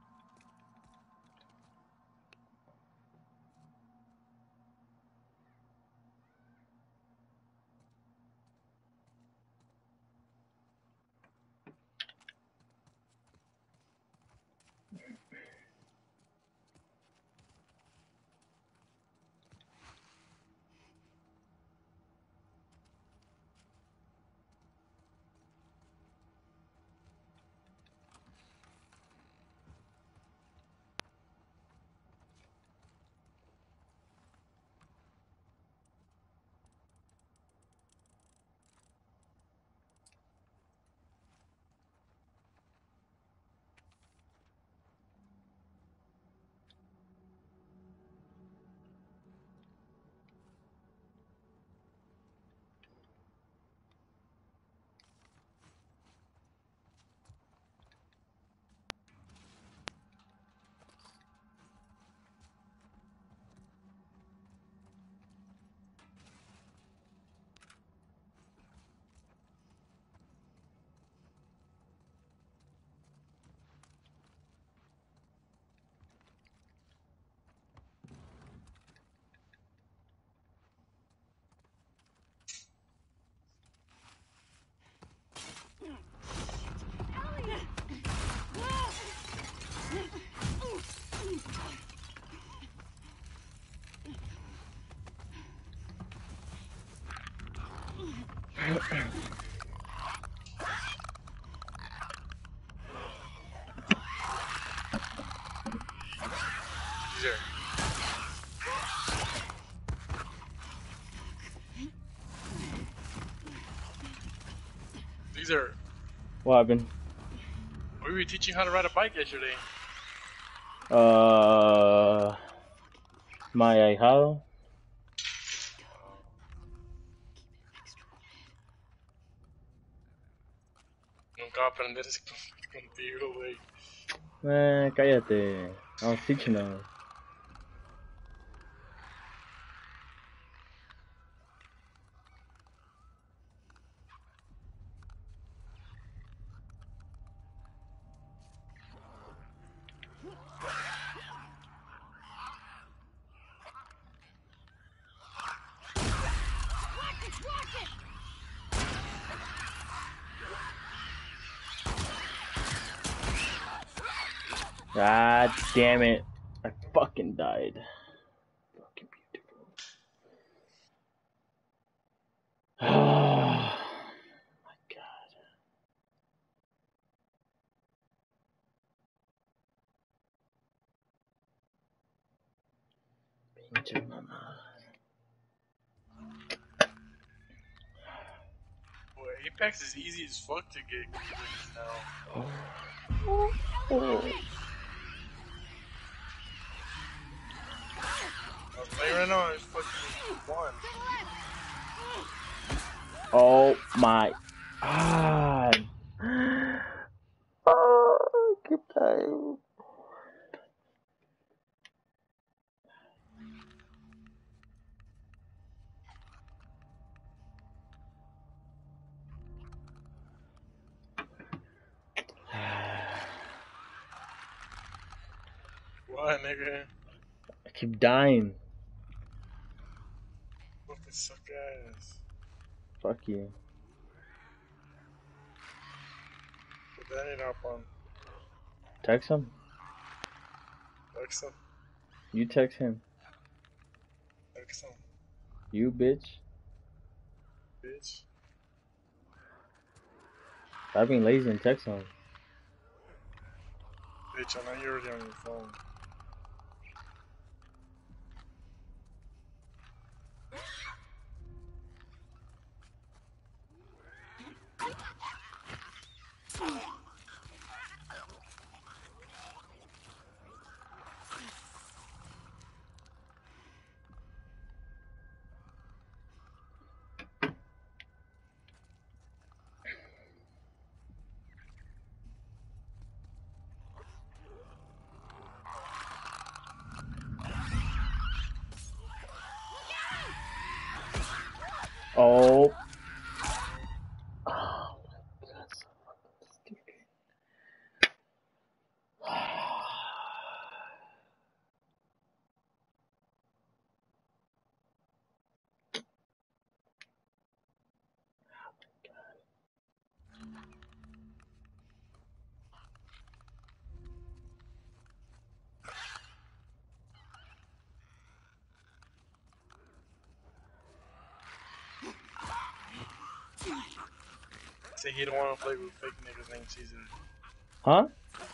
These are... These are... What happened? We were teaching how to ride a bike yesterday. Uh, my ahijado. Nunca aprender es contigo, güey. Man, cállate. I was teaching them. God damn it. I fucking died. Fucking beautiful. Oh my god. Pinche mamá. Boy, Apex is easy as fuck to get wins now. Oh. Oh. I was playing right now, it's fucking one. Oh my god. Oh, keep dying. What, nigga? I keep dying. Fucking suck ass. Fuck you. Put that ain't up on. Text him. Text him. You text him. Text him. You bitch. Bitch. Stop being lazy and text him. Bitch, I know you're already on your phone. Oh. Say he don't want to play with fake niggas named Caesar. Huh?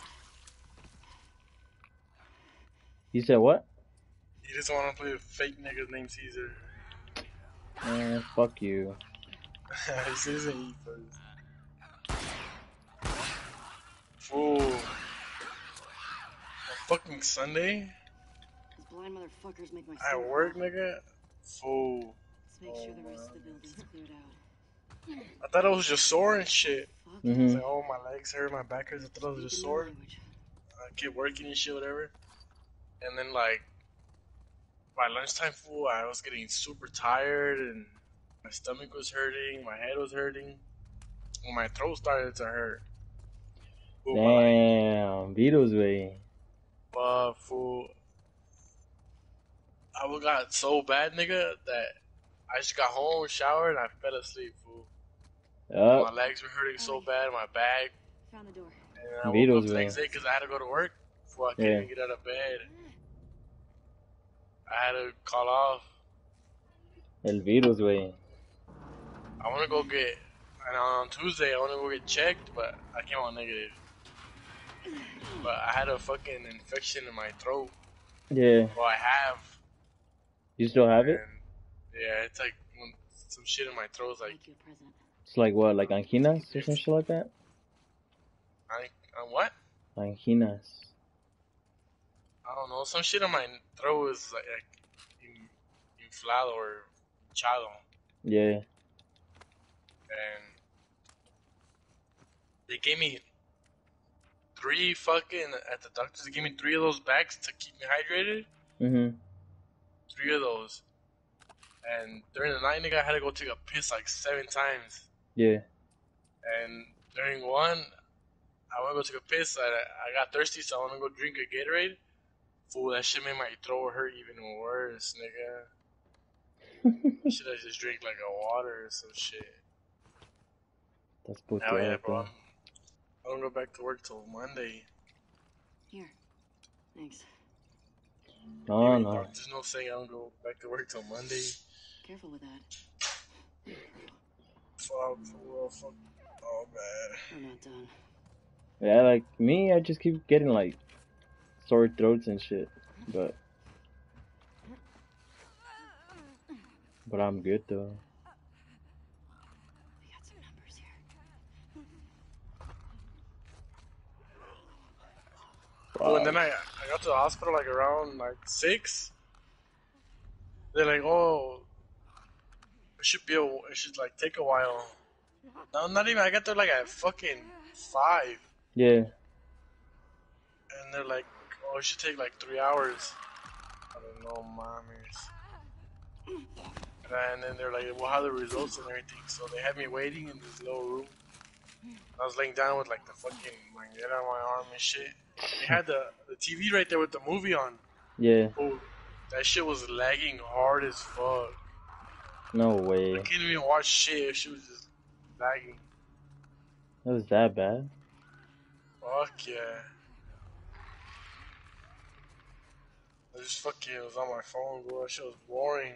You said what? He just want to play with fake niggas named Caesar. Man, fuck you. He says it eat first. Fool. On fucking Sunday? These blind motherfuckers make my I stomach work, hurt. nigga? Fool. Let's make sure the rest of the building's cleared out. I thought I was just sore and shit. Mm-hmm. I was like, oh, my legs hurt, my back hurts. I thought I was just sore. I kept working and shit, whatever. And then, like, by lunchtime, fool, I was getting super tired and my stomach was hurting, my head was hurting, and my throat started to hurt. Fool, Damn, Vito's way. but, fool, I got so bad, nigga, that I just got home, showered, and I fell asleep, fool. Yep. My legs were hurting so bad, my back. Found the door. And I woke Vito's up the way. next day because I had to go to work. Fool, I couldn't Yeah. even get out of bed. I had to call off. El Vito's way. I want to go get, and on Tuesday, I want to go get checked, but I came out negative. But I had a fucking infection in my throat. Yeah. Well, I have. You still have it? Yeah, it's like when some shit in my throat is like, It's like what, like anginas or some shit like that? I, I what? Anginas. I don't know. Some shit in my throat is like, like in, inflado or hinchado. Yeah. And they gave me three fucking, at the doctors, they gave me three of those bags to keep me hydrated. Mm-hmm. Three of those. And during the night, nigga, I had to go take a piss like seven times. Yeah. And during one, I want to go take a piss. I, I got thirsty, so I want to go drink a Gatorade. Fool, that shit made my throat hurt even worse, nigga. Should I just drink like a water or some shit? That's both Hell yeah, right, bro. bro. I don't go back to work till Monday. Here, Thanks. No, Even- no. There's no saying I don't go back to work till Monday. Careful with that. Fuck, fuck, fuck. Oh, man. We're not done. Yeah, like me, I just keep getting like sore throats and shit. But but I'm good though. We got some numbers here. Oh, and then I, I got to the hospital like around like six. They're like, oh, it should be a, it should like take a while. No, not even. I got there like at fucking five, Yeah. and they're like, oh, it should take like three hours. I don't know, mommies. And then they're like, we'll have the results and everything. So they had me waiting in this little room. I was laying down with like the fucking manguera on my arm and shit. They had the, the T V right there with the movie on. Yeah. Oh, that shit was lagging hard as fuck. No way. I couldn't even watch shit. She was just lagging. It was that bad? Fuck yeah. I just fucking was on my phone, bro. That shit was boring.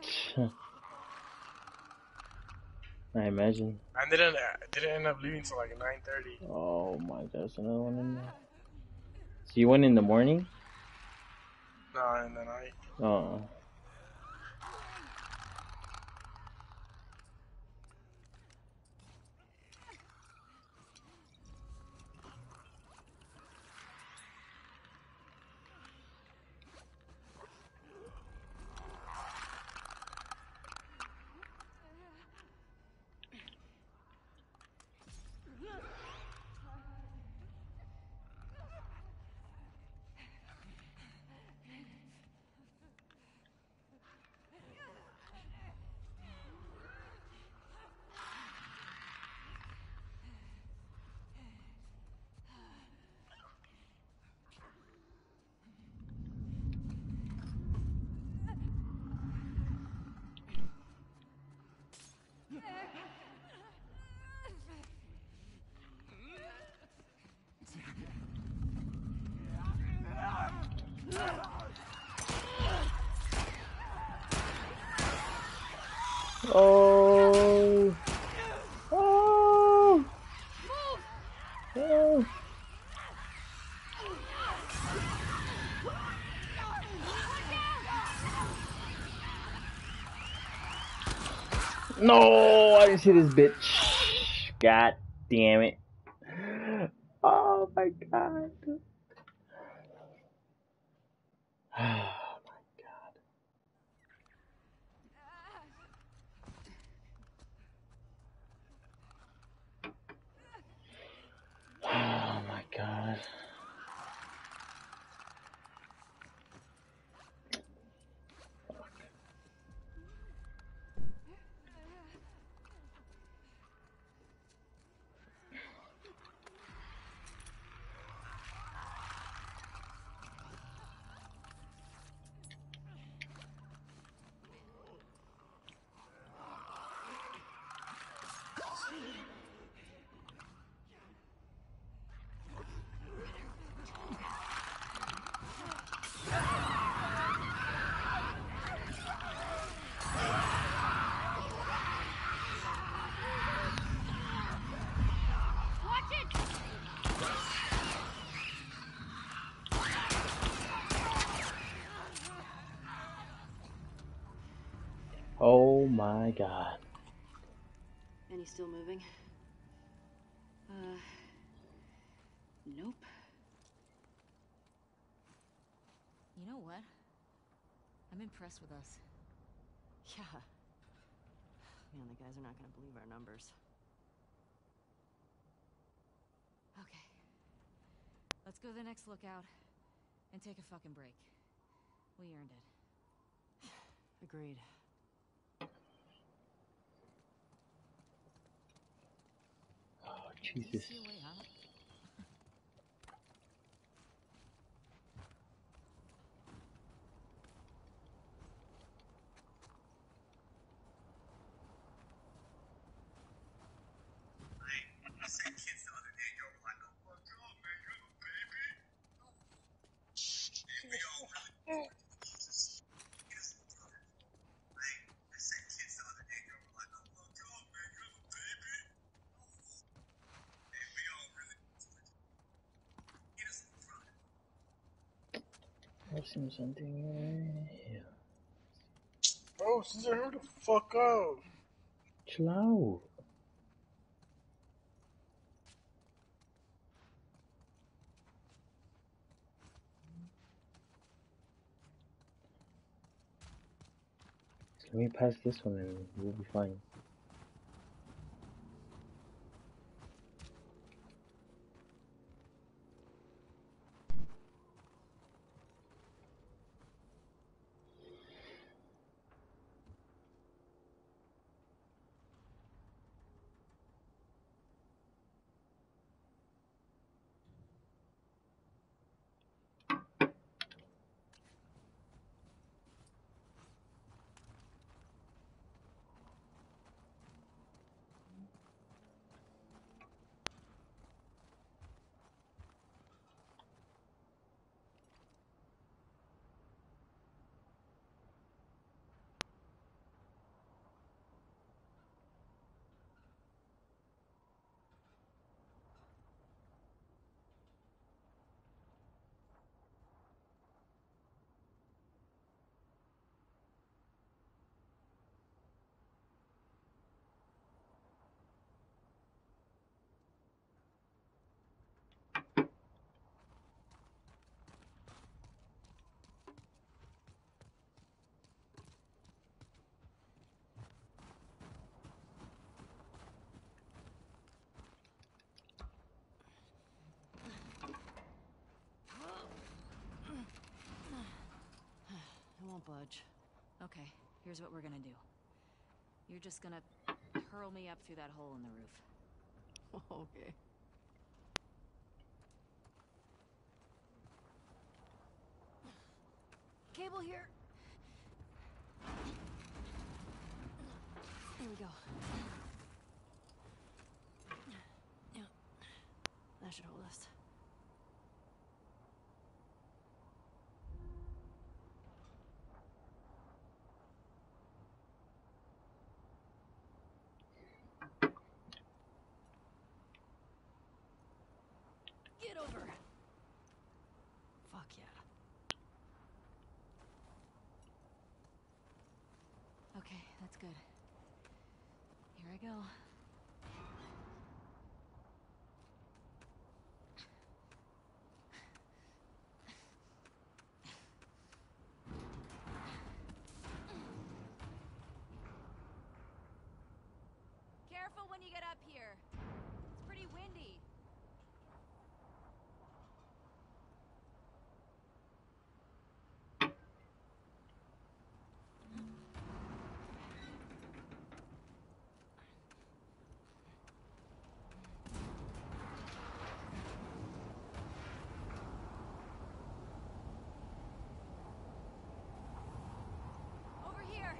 I imagine. I didn't didn't end up leaving till like nine thirty. Oh my god, there's another one in there. So you went in the morning? Nah, in the night. Oh. Oh. Oh. Oh. No, I didn't see this bitch. God damn it. Oh my god. Oh my god. Oh my god. And he's still moving? Uh, nope. You know what? I'm impressed with us. Yeah. Man, the guys are not gonna believe our numbers. Okay. Let's go to the next lookout and take a fucking break. We earned it. Agreed. Oh, Jesus. See a way out? I said kids the other day, yo, like, oh my god, man, you're the baby. I've seen something here. Bro, Caesar, hurry the fuck up. Chill out. Let me pass this one and we'll be fine. It won't budge. Okay, here's what we're gonna do. You're just gonna hurl me up through that hole in the roof. Okay. Cable here. Here we go. Yeah. That should hold us. Get over. Fuck yeah. Okay, that's good. Here I go. Careful when you get up here. It's pretty windy. Over here.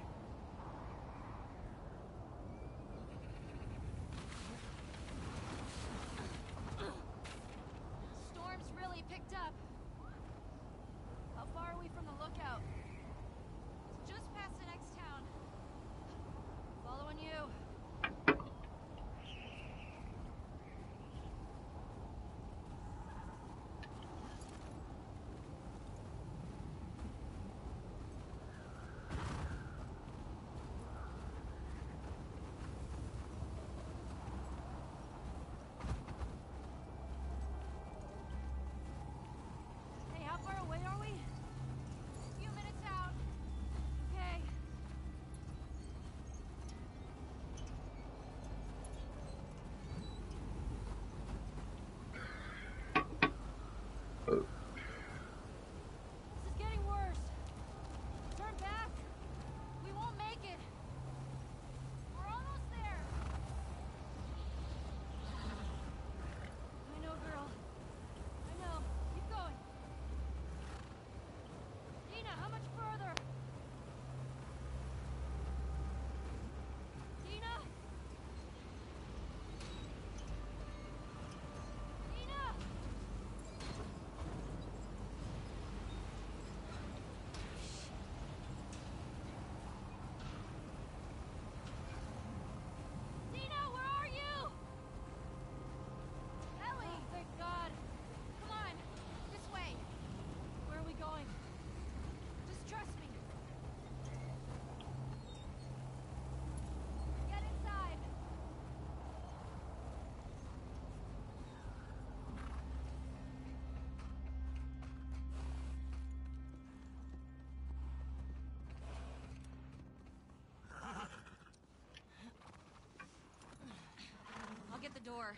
door.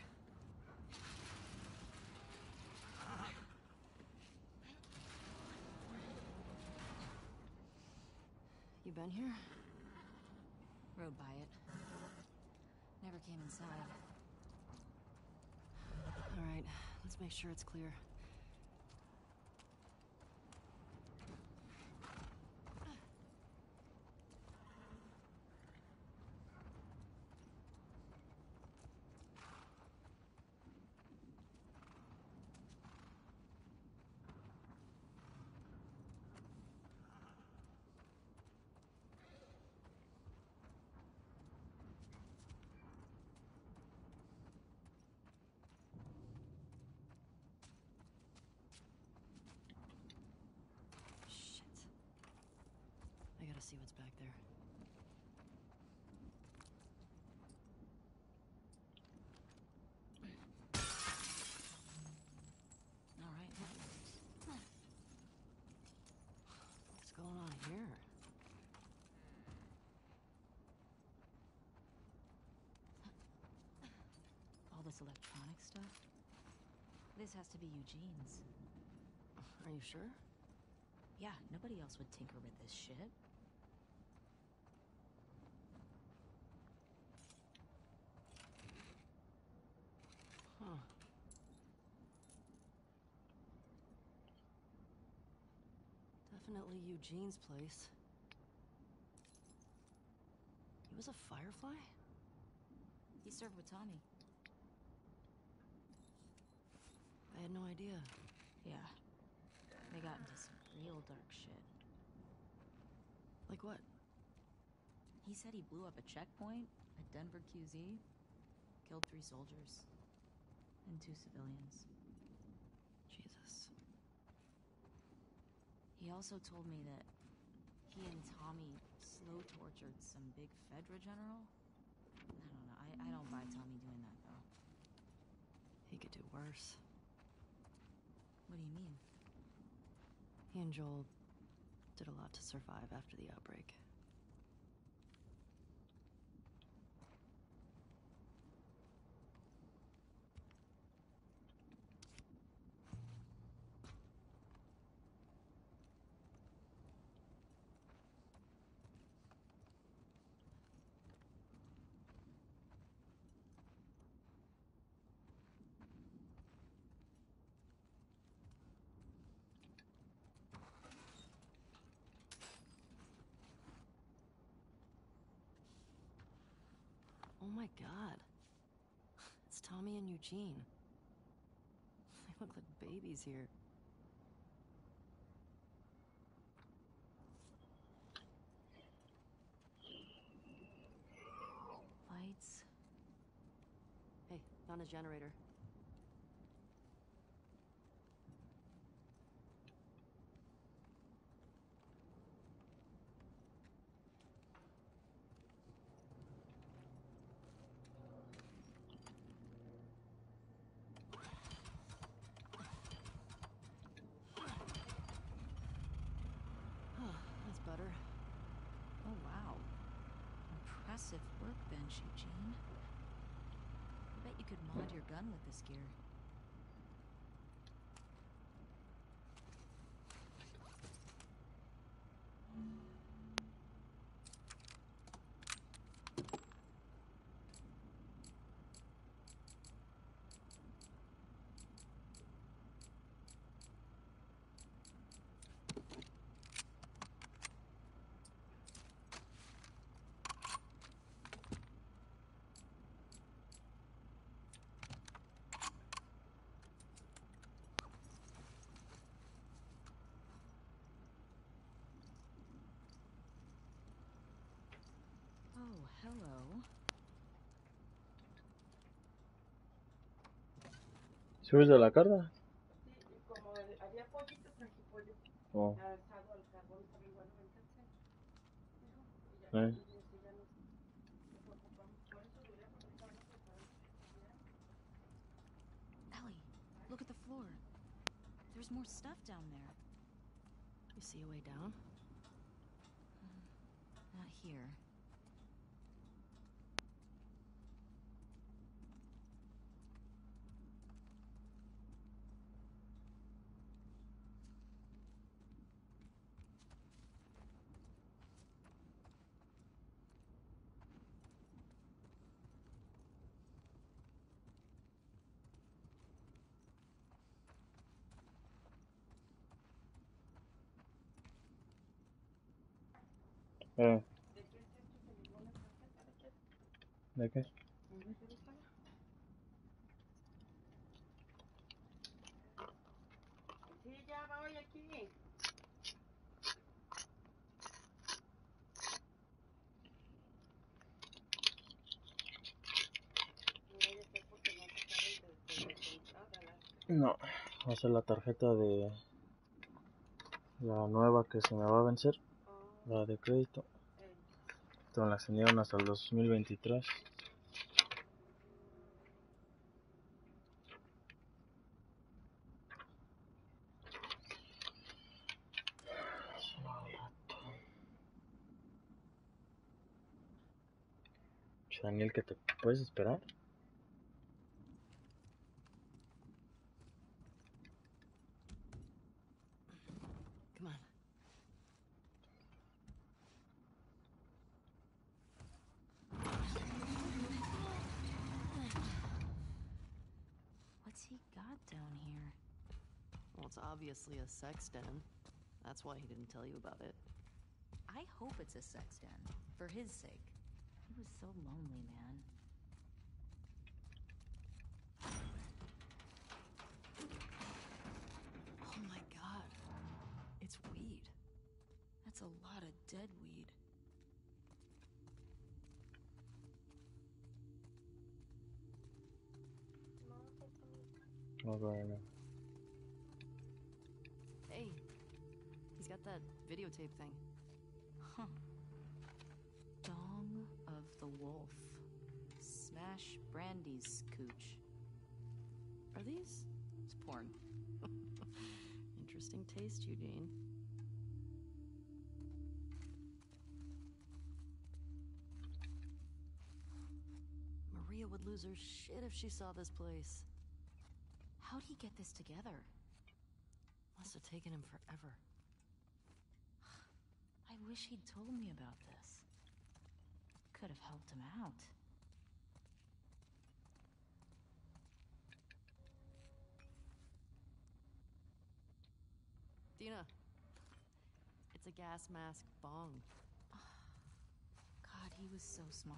You been here? Rode by it. Never came inside. All right, let's make sure it's clear. I gotta see what's back there. All right, what's going on here? All this electronic stuff? This has to be Eugene's. Are you sure? Yeah, nobody else would tinker with this shit. Huh. Definitely Eugene's place. He was a Firefly? He served with Tommy. I had no idea. Yeah. They got into some real dark shit. Like what? He said he blew up a checkpoint at Denver Q Z, killed three soldiers, and two civilians. Jesus. He also told me that he and Tommy slow tortured some big Fedra general. I don't know. I, I don't buy Tommy doing that, though. He could do worse. What do you mean? He and Joel did a lot to survive after the outbreak. Oh my god. It's Tommy and Eugene. They look like babies here. Lights. Hey, found a generator. That's better. Oh, wow. Impressive workbench, Eugene. I bet you could mod your gun with this gear. Oh, hello. ¿Subes de la carga? Oh. Eh. Ellie, look at the floor. There's more stuff down there. You see a way down? Not here. Eh, ¿de qué? Sí, ya voy aquí. No, va a ser la tarjeta de la nueva que se me va a vencer, la de crédito. Entonces la extendieron hasta el dos mil veintitrés. Daniel, ¿que te puedes esperar? Come on. What's he got down here? Well, it's obviously a sex den. That's why he didn't tell you about it. I hope it's a sex den. For his sake. He was so lonely, man. Oh my god. It's weed. That's a lot of dead weed. No, no, no. Hey, he's got that videotape thing. Huh. Dong of the Wolf. Smash Brandy's cooch. Are these? It's porn. Interesting taste, Eugene. Maria would lose her shit if she saw this place. How'd he get this together? Must have taken him forever. I wish he'd told me about this. Could have helped him out. Dina. It's a gas mask bong. God, he was so smart.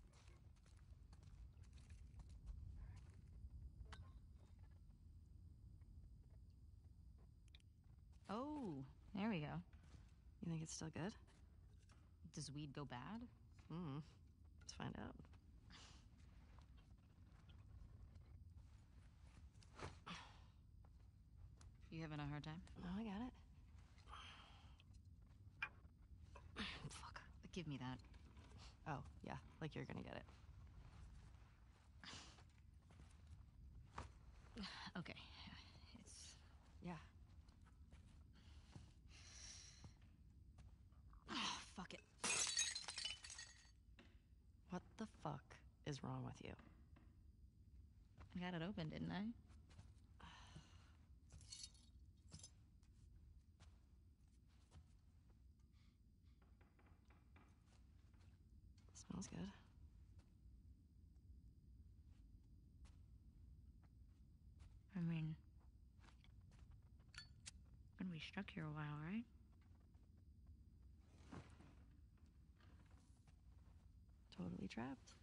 Oh, there we go. You think it's still good? Does weed go bad? Hmm. Let's find out. You having a hard time? No, I got it. Fuck. Give me that. Oh, yeah, like you're gonna get it. Okay. It's... Yeah. Oh, fuck it. What the fuck is wrong with you? I got it open, didn't I? Smells good. I mean... Gonna be stuck here a while, right? Totally trapped.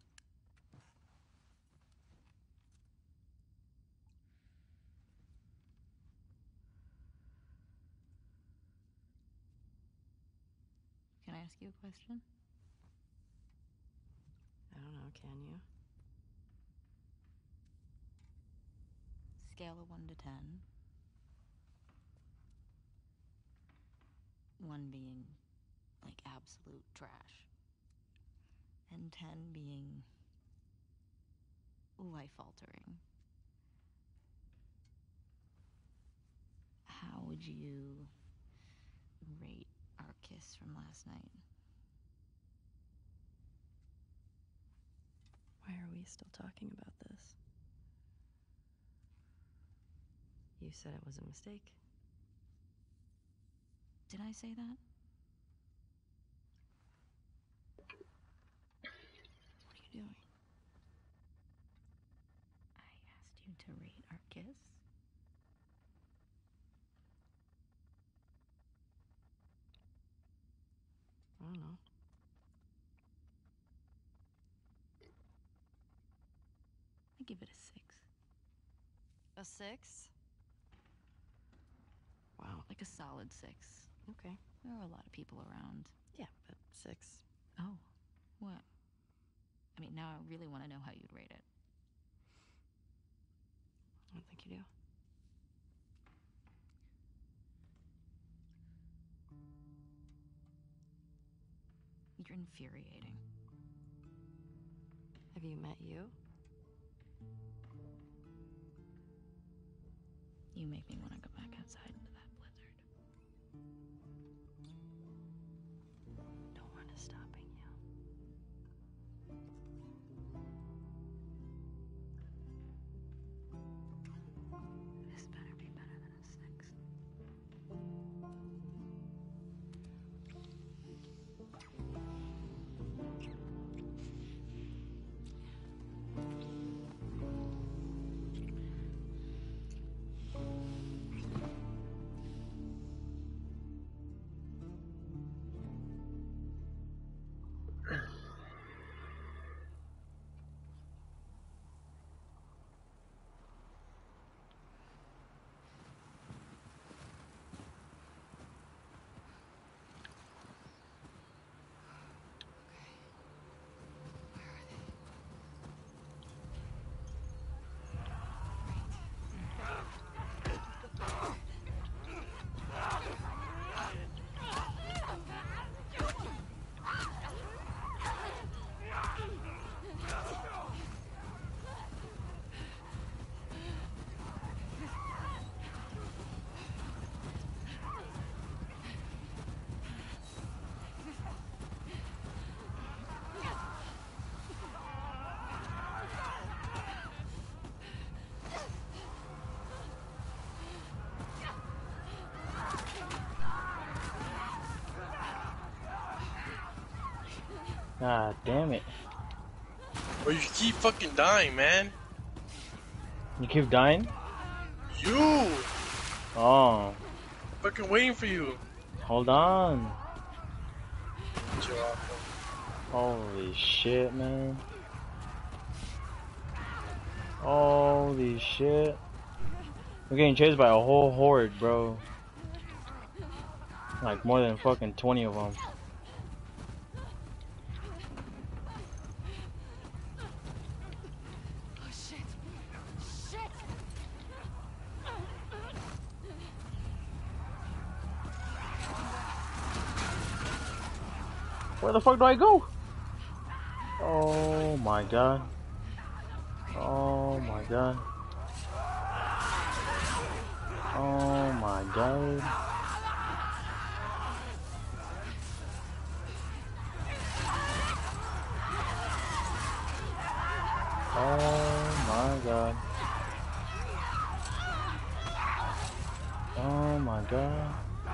Can I ask you a question? I don't know, can you? Scale of one to ten. One being, like, absolute trash. And ten being life-altering. How would you rate our kiss from last night? Why are we still talking about this? You said it was a mistake. Did I say that? What are you doing? I asked you to rate our kiss. I don't know. give it a six. A six? Wow. Like a solid six. Okay. There are a lot of people around. Yeah, but six. Oh. What? I mean, now I really want to know how you'd rate it. I don't think you do. You're infuriating. Have you met you? You make me want to go back outside into that blizzard. No one is stopping you. This better be better than a six. God damn it. Bro, you keep fucking dying, man. You keep dying? You! Oh. Fucking waiting for you. Hold on. Holy shit, man. Holy shit. We're getting chased by a whole horde, bro. Like more than fucking twenty of them. Where the fuck do I go? Oh my god. Oh my god. Oh my god. Oh my god. Oh my god.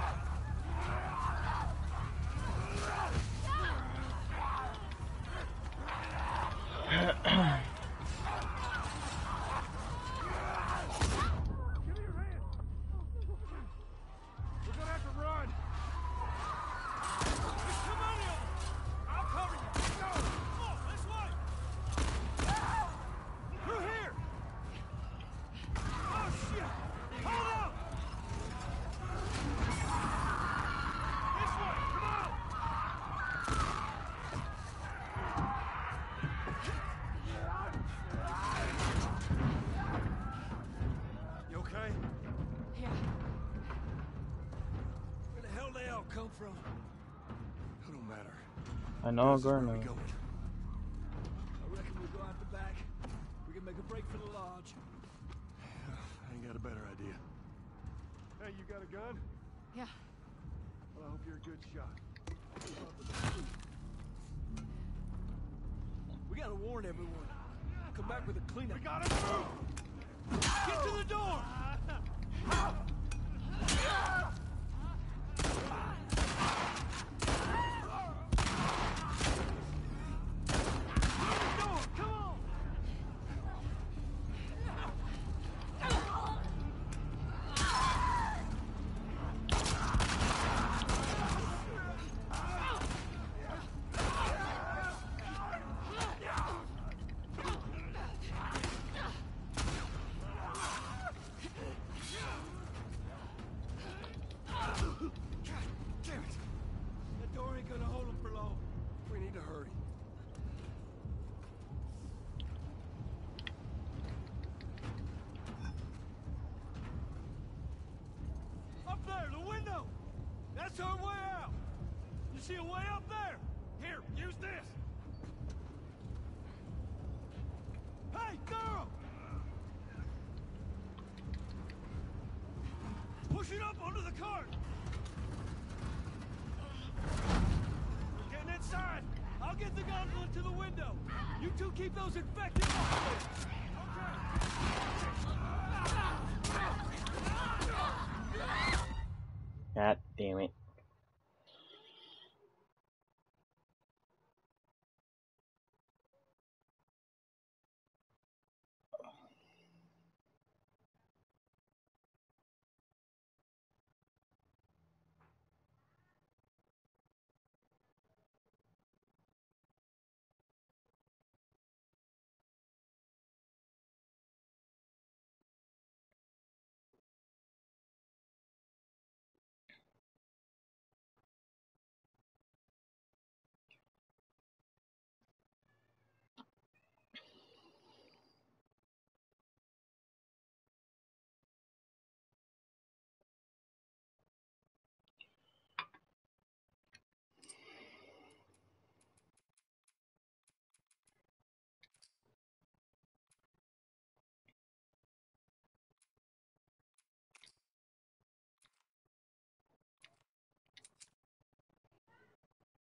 I know, Gurno. I reckon we'll go out the back. We can make a break for the lodge. I ain't got a better idea. Hey, you got a gun? Yeah. Well, I hope you're a good shot. We gotta warn everyone. Come back with a cleanup. We gotta move! Get to the door! That's our way out. You see a way up there? Here, use this. Hey, girl! Push it up onto the cart. We're getting inside. I'll get the gondola to the window. You two keep those infected off. God damn it.